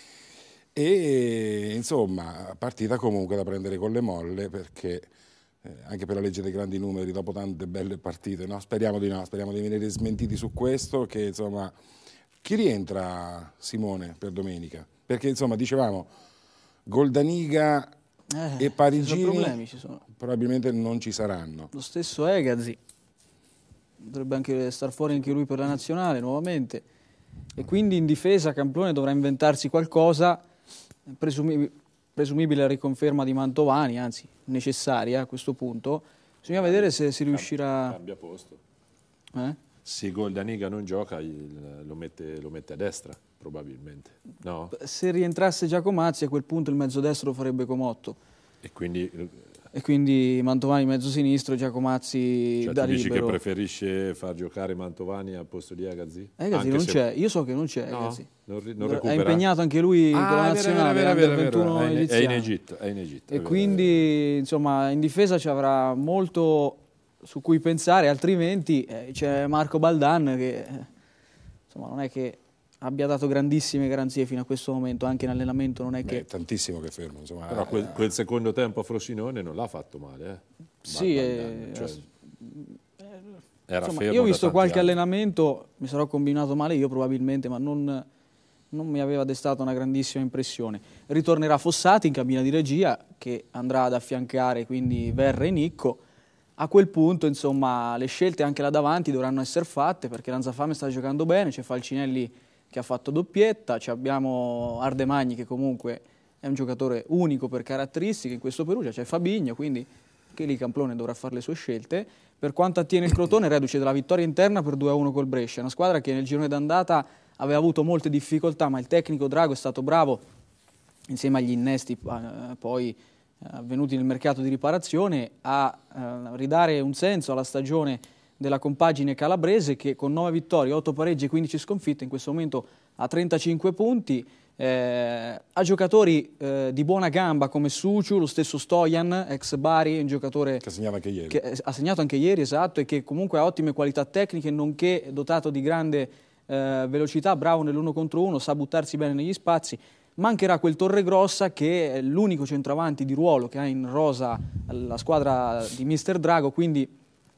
E insomma, partita comunque da prendere con le molle perché anche per la legge dei grandi numeri, dopo tante belle partite, no? Speriamo di venire smentiti su questo, che insomma... Chi rientra, Simone, per domenica? Perché, insomma, dicevamo, Goldaniga e Parigini ci sono. Probabilmente non ci saranno. Lo stesso Egazzi, dovrebbe anche star fuori anche lui per la nazionale nuovamente. E quindi in difesa Camplone dovrà inventarsi qualcosa, presumibile la riconferma di Mantovani, anzi necessaria a questo punto. Bisogna vedere se si riuscirà... Cambia posto. Se Goldaniga non gioca lo mette a destra, probabilmente. No? Se rientrasse Giacomazzi a quel punto il mezzo destro lo farebbe Comotto. E quindi Mantovani mezzo sinistro, Giacomazzi da dici libero. Che preferisce far giocare Mantovani al posto di Egazzi? Egazzi non c'è, io so che non c'è. No, Egazzi. Non è impegnato anche lui con la nazionale, è in Egitto. E quindi insomma in difesa ci avrà molto su cui pensare, altrimenti c'è Marco Baldan che insomma non è che abbia dato grandissime garanzie fino a questo momento, anche in allenamento non è che... tantissimo che fermo, insomma. Però quel secondo tempo a Frosinone non l'ha fatto male, Sì, era insomma, fermo. Io ho visto qualche anni. allenamento, mi sarò combinato male io probabilmente, ma non mi aveva destato una grandissima impressione. Ritornerà Fossati in cabina di regia, che andrà ad affiancare quindi Verre e Nicco. A quel punto, insomma, le scelte anche là davanti dovranno essere fatte, perché Lanzafame sta giocando bene, c'è Falcinelli che ha fatto doppietta, abbiamo Ardemagni che comunque è un giocatore unico per caratteristiche in questo Perugia, c'è Fabigno, quindi che lì Camplone dovrà fare le sue scelte. Per quanto attiene il Crotone, reduce dalla vittoria interna per 2-1 col Brescia, una squadra che nel girone d'andata aveva avuto molte difficoltà, ma il tecnico Drago è stato bravo, insieme agli innesti poi avvenuti nel mercato di riparazione, a ridare un senso alla stagione della compagine calabrese, che con 9 vittorie, 8 pareggi e 15 sconfitte in questo momento ha 35 punti, ha giocatori di buona gamba come Suciu, lo stesso Stojan, ex Bari, un giocatore che segnava anche ieri. Che ha segnato anche ieri, esatto, e che comunque ha ottime qualità tecniche, nonché dotato di grande velocità, bravo nell'1 contro 1, sa buttarsi bene negli spazi. Mancherà quel Torregrossa, che è l'unico centravanti di ruolo che ha in rosa la squadra di Mister Drago, quindi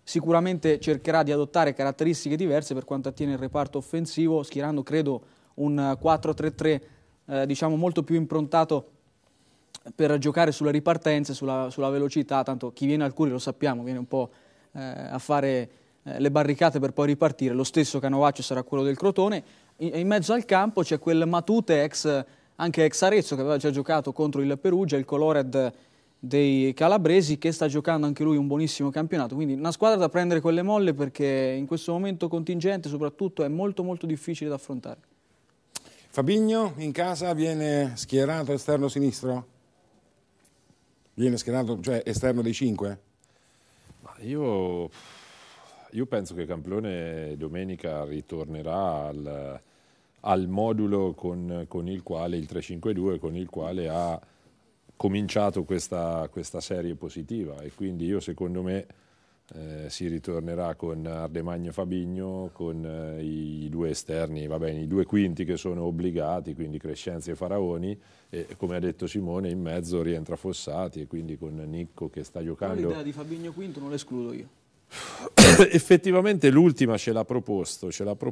sicuramente cercherà di adottare caratteristiche diverse per quanto attiene il reparto offensivo, schierando credo un 4-3-3 diciamo molto più improntato per giocare sulle ripartenze, sulla velocità, tanto chi viene al Curi lo sappiamo, viene un po' a fare le barricate per poi ripartire. Lo stesso canovaccio sarà quello del Crotone. In mezzo al campo c'è quel Matute, anche ex Arezzo, che aveva già giocato contro il Perugia, il Colored dei calabresi, che sta giocando anche lui un buonissimo campionato. Quindi una squadra da prendere con le molle, perché in questo momento contingente soprattutto è molto molto difficile da affrontare. Fabinho in casa viene schierato esterno sinistro? Viene schierato, cioè esterno dei 5? Ma io penso che Camplone domenica ritornerà al modulo con il quale, il 3-5-2, con il quale ha cominciato questa serie positiva, e quindi io secondo me si ritornerà con Ardemagno e Fabinho, con i due esterni, va bene, i due quinti che sono obbligati, quindi Crescenzi e Faraoni, e come ha detto Simone in mezzo rientra Fossati, e quindi con Nicco che sta giocando. L'idea di Fabinho quinto non l'escludo io. Effettivamente l'ultima ce l'ha proposto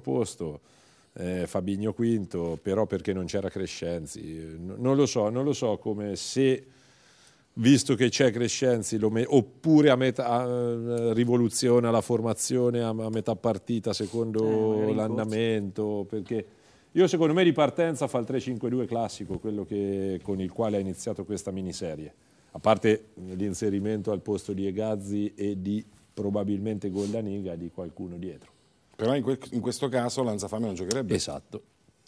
Fabinho quinto, però perché non c'era Crescenzi, non lo so come se, visto che c'è Crescenzi, oppure rivoluziona la formazione a metà partita secondo l'andamento, perché io secondo me di partenza fa il 3-5-2 classico, quello con il quale ha iniziato questa miniserie, a parte l'inserimento al posto di Egazzi e di probabilmente Goldaniga di qualcuno dietro. Però in questo caso Lanzafame non giocherebbe. Esatto.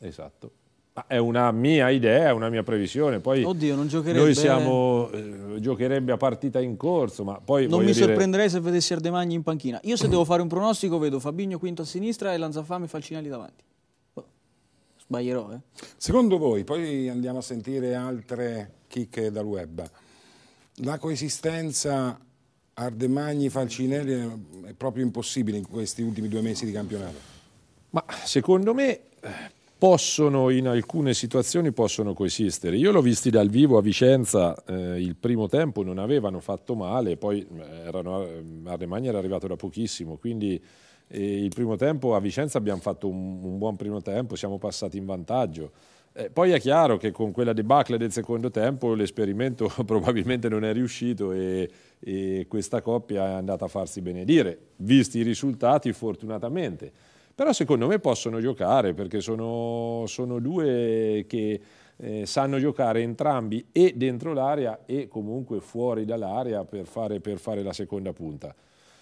Ma è una mia idea, è una mia previsione. Poi oddio, non giocherebbe. Noi giocherebbe a partita in corso, ma poi non mi sorprenderei se vedessi Ardemagni in panchina. Io se devo fare un pronostico vedo Fabinho quinto a sinistra e Lanzafame e Falcinelli davanti. Sbaglierò, eh? Secondo voi, poi andiamo a sentire altre chicche dal web, la coesistenza Ardemagni, Falcinelli è proprio impossibile in questi ultimi 2 mesi di campionato? Ma secondo me in alcune situazioni possono coesistere. Io l'ho visti dal vivo a Vicenza, il primo tempo non avevano fatto male, poi Ardemagni era arrivato da pochissimo, quindi il primo tempo a Vicenza abbiamo fatto un buon primo tempo, siamo passati in vantaggio. Poi è chiaro che con quella debacle del secondo tempo l'esperimento probabilmente non è riuscito e questa coppia è andata a farsi benedire, visti i risultati fortunatamente. Però secondo me possono giocare, perché sono due che sanno giocare entrambi e dentro l'area e comunque fuori dall'area per fare la seconda punta.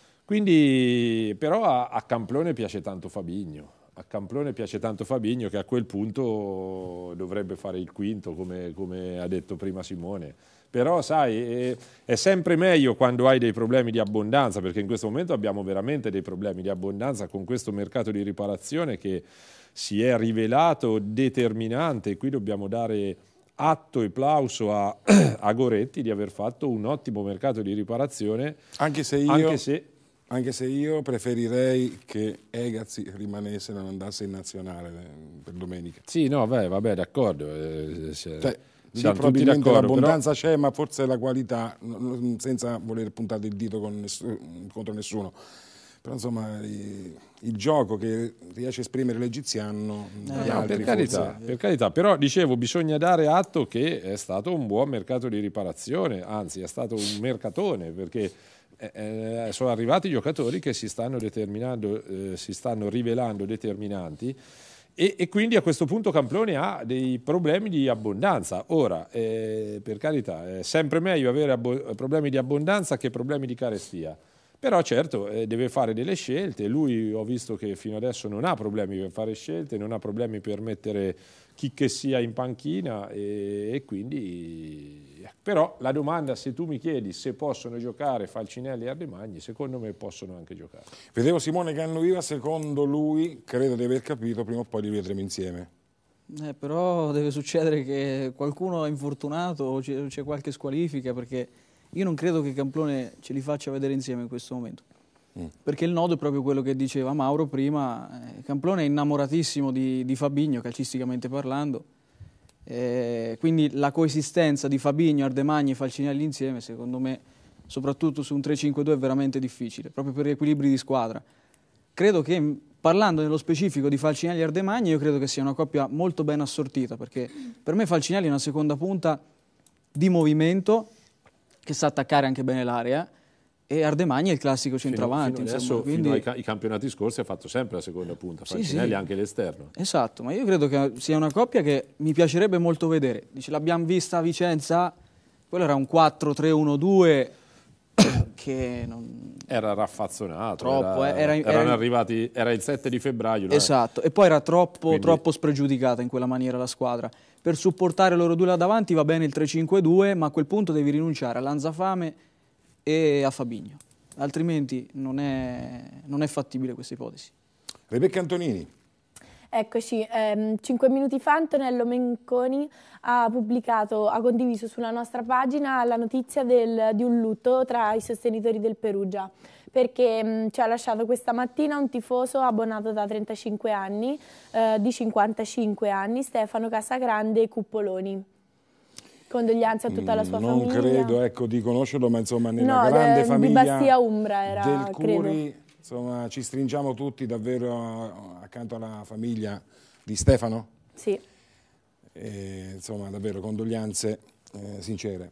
Quindi però a Camplone piace tanto Fabinho. A Camplone piace tanto Fabinho, che a quel punto dovrebbe fare il quinto, come ha detto prima Simone. Però sai, è sempre meglio quando hai dei problemi di abbondanza, perché in questo momento abbiamo veramente dei problemi di abbondanza con questo mercato di riparazione che si è rivelato determinante. Qui dobbiamo dare atto e plauso a Goretti di aver fatto un ottimo mercato di riparazione. Anche se io preferirei che Egazzi rimanesse e non andasse in nazionale per domenica. Sì, no, vabbè, d'accordo. Siamo tutti d'accordo. L'abbondanza c'è, ma forse la qualità, senza voler puntare il dito contro nessuno. Però insomma il gioco che riesce a esprimere l'egiziano per carità, però dicevo, bisogna dare atto che è stato un buon mercato di riparazione, anzi è stato un mercatone, perché sono arrivati giocatori che si stanno rivelando determinanti e quindi a questo punto Camplone ha dei problemi di abbondanza. Ora, per carità, è sempre meglio avere problemi di abbondanza che problemi di carestia. Però certo deve fare delle scelte, lui ho visto che fino adesso non ha problemi per fare scelte, non ha problemi per mettere chi che sia in panchina e quindi... Però la domanda, se tu mi chiedi se possono giocare Falcinelli e Ardemagni, secondo me possono anche giocare. Vedevo Simone Cannuiva, secondo lui, credo di aver capito, prima o poi li vedremo insieme. Però deve succedere che qualcuno è infortunato o c'è qualche squalifica, perché... Io non credo che Camplone ce li faccia vedere insieme in questo momento, perché il nodo è proprio quello che diceva Mauro prima. Camplone è innamoratissimo di Fabinho, calcisticamente parlando, quindi la coesistenza di Fabinho, Ardemagni e Falcinelli insieme, secondo me, soprattutto su un 3-5-2 è veramente difficile, proprio per gli equilibri di squadra. Credo che, parlando nello specifico di Falcinelli e Ardemagni, io credo che sia una coppia molto ben assortita, perché per me Falcinelli è una seconda punta di movimento, che sa attaccare anche bene l'area, e Ardemagni è il classico centravanti. Fino ai campionati scorsi ha fatto sempre la seconda punta, Falcinelli anche l'esterno. Esatto, ma io credo che sia una coppia che mi piacerebbe molto vedere. Dice, l'abbiamo vista a Vicenza, quello era un 4-3-1-2 che non... Era raffazzonato, troppo, era il 7 di febbraio. Esatto, e poi era troppo spregiudicata in quella maniera la squadra. Per supportare loro due là davanti va bene il 3-5-2, ma a quel punto devi rinunciare a Lanzafame e a Fabinho, altrimenti non è fattibile questa ipotesi. Rebecca Antonini. Eccoci, 5 minuti fa Antonello Menconi ha condiviso sulla nostra pagina la notizia di un lutto tra i sostenitori del Perugia, perché ci ha lasciato questa mattina un tifoso abbonato da 35 anni, di 55 anni, Stefano Casagrande Cuppoloni. Condoglianze a tutta la sua famiglia. Non credo di conoscerlo, ma insomma nella grande famiglia di Bastia Umbra era, del Curi, credo. Insomma, ci stringiamo tutti davvero accanto alla famiglia di Stefano. Sì. Insomma, davvero condoglianze sincere.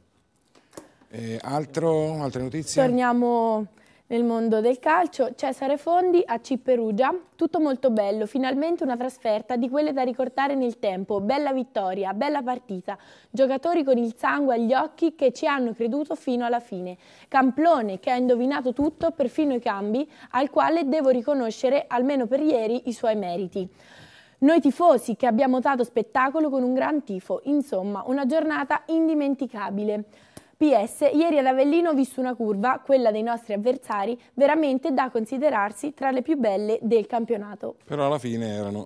Altre notizie? Torniamo nel mondo del calcio. Cesare Fondi a C Perugia, tutto molto bello, finalmente una trasferta di quelle da ricordare nel tempo, bella vittoria, bella partita, giocatori con il sangue agli occhi che ci hanno creduto fino alla fine, Camplone che ha indovinato tutto, perfino i cambi, al quale devo riconoscere, almeno per ieri, i suoi meriti. Noi tifosi che abbiamo dato spettacolo con un gran tifo, insomma una giornata indimenticabile. PS, ieri ad Avellino ho visto una curva, quella dei nostri avversari, veramente da considerarsi tra le più belle del campionato. Però alla fine erano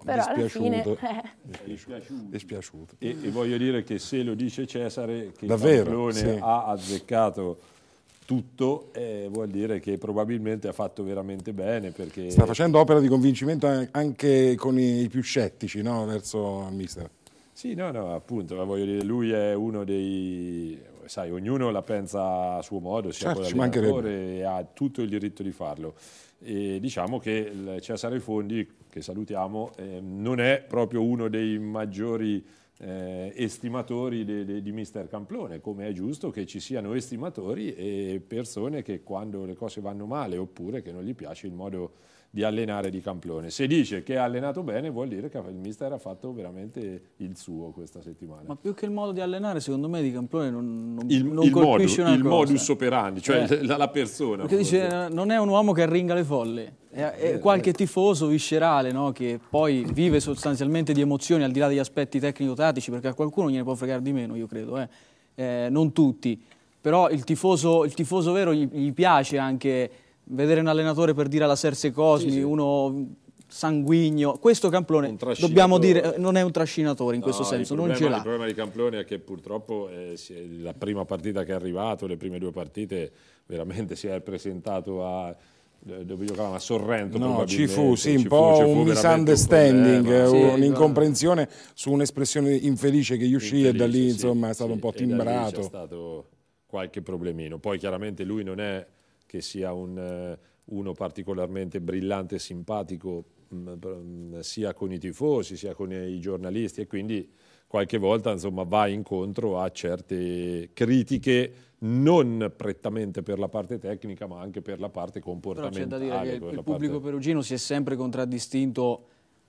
dispiaciute. E voglio dire che se lo dice Cesare, che davvero, Camplone ha azzeccato tutto, vuol dire che probabilmente ha fatto veramente bene, perché sta facendo opera di convincimento anche con i più scettici, no? Verso il mister. Sì, no, appunto, voglio dire, lui è uno dei... Sai, ognuno la pensa a suo modo, sia con l'allenatore, e ha tutto il diritto di farlo. E diciamo che il Cesare Fondi, che salutiamo, non è proprio uno dei maggiori estimatori di mister Camplone, come è giusto che ci siano estimatori e persone che quando le cose vanno male, oppure che non gli piace il modo di allenare di Camplone. Se dice che ha allenato bene, vuol dire che il mister ha fatto veramente il suo questa settimana. Ma più che il modo di allenare, secondo me di Camplone non colpisce una cosa. Il modus operandi, cioè la persona. Perché dice, non è un uomo che arringa le folle, è qualche tifoso viscerale, no? Che poi vive sostanzialmente di emozioni al di là degli aspetti tecnico-tattici, perché a qualcuno gliene può fregare di meno, io credo, non tutti. Però il tifoso vero gli piace anche vedere un allenatore, per dire alla Serse Cosmi, uno sanguigno. Questo Camplone, dobbiamo dire, non è un trascinatore in questo senso, non ce l'ha. Il problema di Camplone è che purtroppo la prima partita che è arrivato, le prime 2 partite, veramente si è presentato a... dove giocavamo a Sorrento, no, ci fu un po' un misunderstanding, un'incomprensione su un'espressione infelice che gli uscì, e da lì insomma è stato un po' timbrato. C'è stato qualche problemino. Poi chiaramente lui non è che sia uno particolarmente brillante e simpatico sia con i tifosi sia con i giornalisti, e quindi qualche volta insomma va incontro a certe critiche, non prettamente per la parte tecnica ma anche per la parte comportamentale. Però c'è da dire che il pubblico perugino si è sempre contraddistinto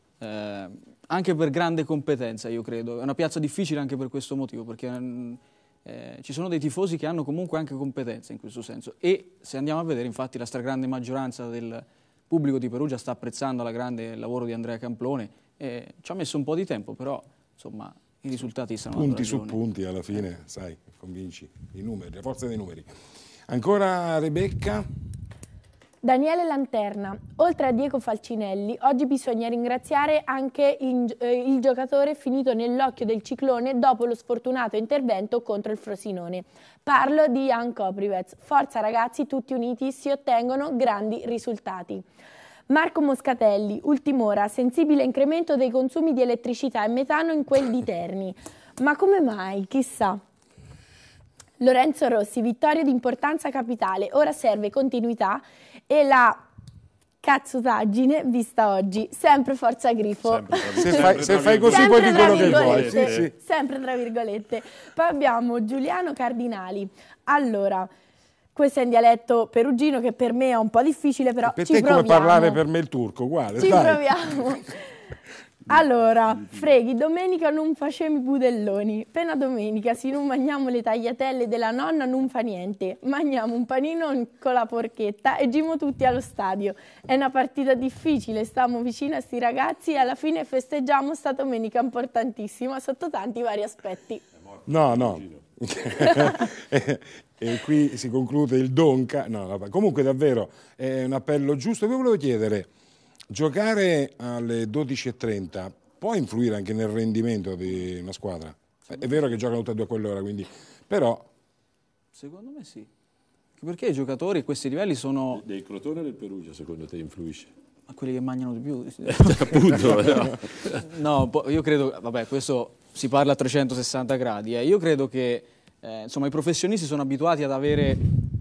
anche per grande competenza, io credo. È una piazza difficile anche per questo motivo, perché ci sono dei tifosi che hanno comunque anche competenza in questo senso, e se andiamo a vedere infatti la stragrande maggioranza del pubblico di Perugia sta apprezzando la grande il lavoro di Andrea Camplone, ci ha messo un po' di tempo, però insomma i risultati stanno punti su punti alla fine, sai, convinci i numeri, la forza dei numeri. Ancora Rebecca. Daniele Lanterna, oltre a Diego Falcinelli, oggi bisogna ringraziare anche il giocatore finito nell'occhio del ciclone dopo lo sfortunato intervento contro il Frosinone. Parlo di Jan Koprivec. Forza ragazzi, tutti uniti si ottengono grandi risultati. Marco Moscatelli, ultim'ora, sensibile incremento dei consumi di elettricità e metano in quel di Terni. Ma come mai? Chissà. Lorenzo Rossi, vittoria di importanza capitale, ora serve continuità e la cazzotaggine vista oggi, sempre forza Grifo. Se fai così poi dicono che vuoi. Sì. Sempre tra virgolette. Poi abbiamo Giuliano Cardinali. Allora, questo è in dialetto perugino che per me è un po' difficile, però per ci te proviamo. Come parlare per me il turco, uguale. Ci dai. proviamo. Allora, Freghi, domenica non facemi budelloni. Pena domenica, se non mangiamo le tagliatelle della nonna non fa niente. Mangiamo un panino con la porchetta e gimo tutti allo stadio. È una partita difficile, stiamo vicino a sti ragazzi e alla fine festeggiamo sta domenica importantissima sotto tanti vari aspetti. No. E qui si conclude il Donca. No, comunque davvero è un appello giusto. Vi volevo chiedere, giocare alle 12:30 può influire anche nel rendimento di una squadra? È vero che giocano tutte e due a quell'ora, quindi, però... Secondo me sì. Perché i giocatori a questi livelli sono... Del Crotone o del Perugia, secondo te, influisce? A quelli che mangiano di più. Appunto. No, io credo... Vabbè, questo si parla a 360 gradi. Io credo che insomma, i professionisti sono abituati ad avere...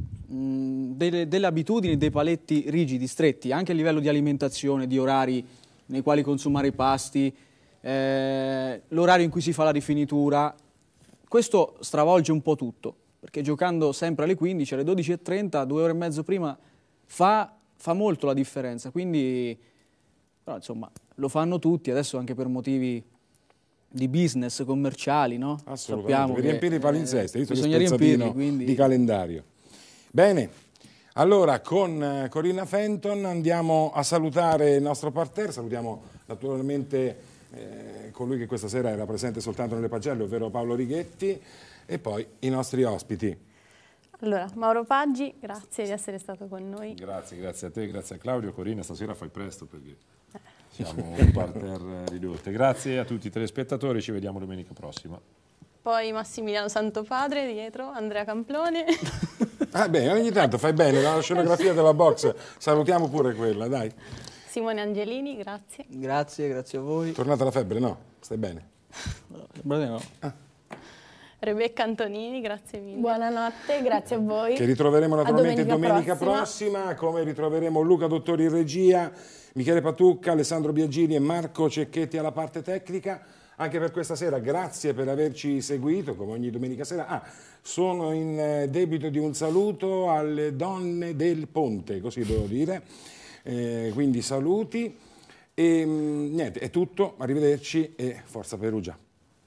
delle abitudini, dei paletti rigidi, stretti, anche a livello di alimentazione, di orari nei quali consumare i pasti, l'orario in cui si fa la rifinitura. Questo stravolge un po' tutto, perché giocando sempre alle 15, alle 12:30, 2 ore e mezzo prima, fa molto la differenza. Quindi, però, insomma, lo fanno tutti, adesso anche per motivi di business commerciali, no? Assolutamente, sappiamo per che riempire i palinsesti, bisogna riempirli, quindi... di calendario. Bene, allora con Corinna Fenton andiamo a salutare il nostro parterre, salutiamo naturalmente colui che questa sera era presente soltanto nelle pagelle, ovvero Paolo Righetti, e poi i nostri ospiti. Allora, Mauro Paggi, grazie di essere stato con noi. Grazie a te, grazie a Claudio. Corinna, stasera fai presto perché siamo un parterre ridotto. Grazie a tutti i telespettatori, ci vediamo domenica prossima. Poi Massimiliano Santopadre dietro, Andrea Camplone. Ah beh, ogni tanto fai bene, la scenografia della box, salutiamo pure quella, dai. Simone Angelini, grazie. Grazie a voi. Tornata la febbre, no? Stai bene? No. Rebecca Antonini, grazie mille. Buonanotte, grazie a voi. Che ritroveremo naturalmente domenica prossima, come ritroveremo Luca Dottori in regia, Michele Patucca, Alessandro Biagini e Marco Cecchetti alla parte tecnica. Anche per questa sera, grazie per averci seguito, come ogni domenica sera. Sono in debito di un saluto alle donne del Ponte, così devo dire. Quindi saluti. E niente, è tutto, arrivederci e forza Perugia.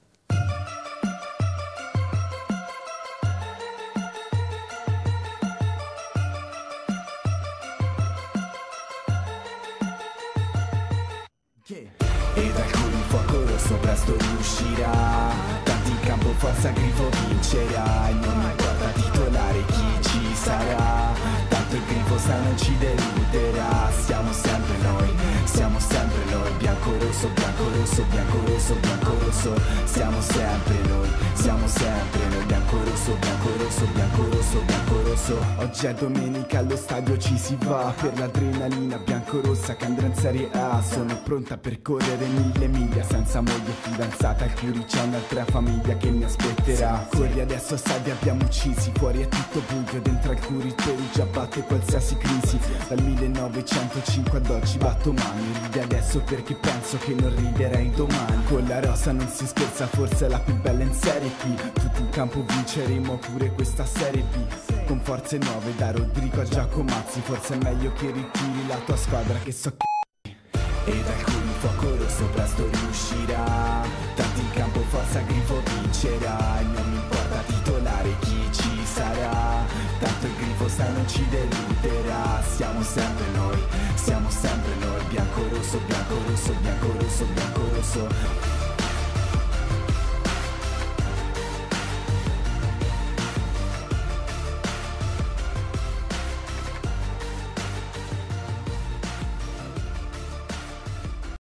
E dal cuore il fuoco rosso presto riuscirà, tanti in campo forza Grifo vincerà, e non importa titolare chi ci sarà, tanto il Grifo sa non ci deluderà. Siamo sempre noi, bianco-rosso, bianco-rosso, bianco-rosso, bianco-rosso. Siamo sempre noi, bianco-rosso, bianco-rosso, bianco-rosso, bianco-rosso. Oggi è domenica, allo stadio ci si va, per l'adrenalina bianco-rossa che andrà in Serie A. Sono pronta a percorrere 1000 miglia, senza moglie e fidanzata, al Chiuri c'è un'altra famiglia che mi aspetterà. Corri adesso, stadio abbiamo uccisi, fuori è tutto buio, dentro al Chiuri il Perugia batte qualsiasi crisi. Dal 1905 ad oggi batto mani, ridi adesso perché penso che non riderei domani. Con la rosa non si scherza, forse è la più bella in Serie B. Tutti in campo vinceremo pure questa Serie B. Con forze nuove da Rodrigo a Giacomazzi, forse è meglio che ritiri la tua squadra che so che... E dal cuore il fuoco rosso presto riuscirà, tanti in campo forza Grifo vincerà, e non mi importa titolare chi ci sarà, tanto il Grifo sai non ci deluderà. Siamo sempre noi, bianco-rosso, bianco-rosso, bianco-rosso, bianco-rosso.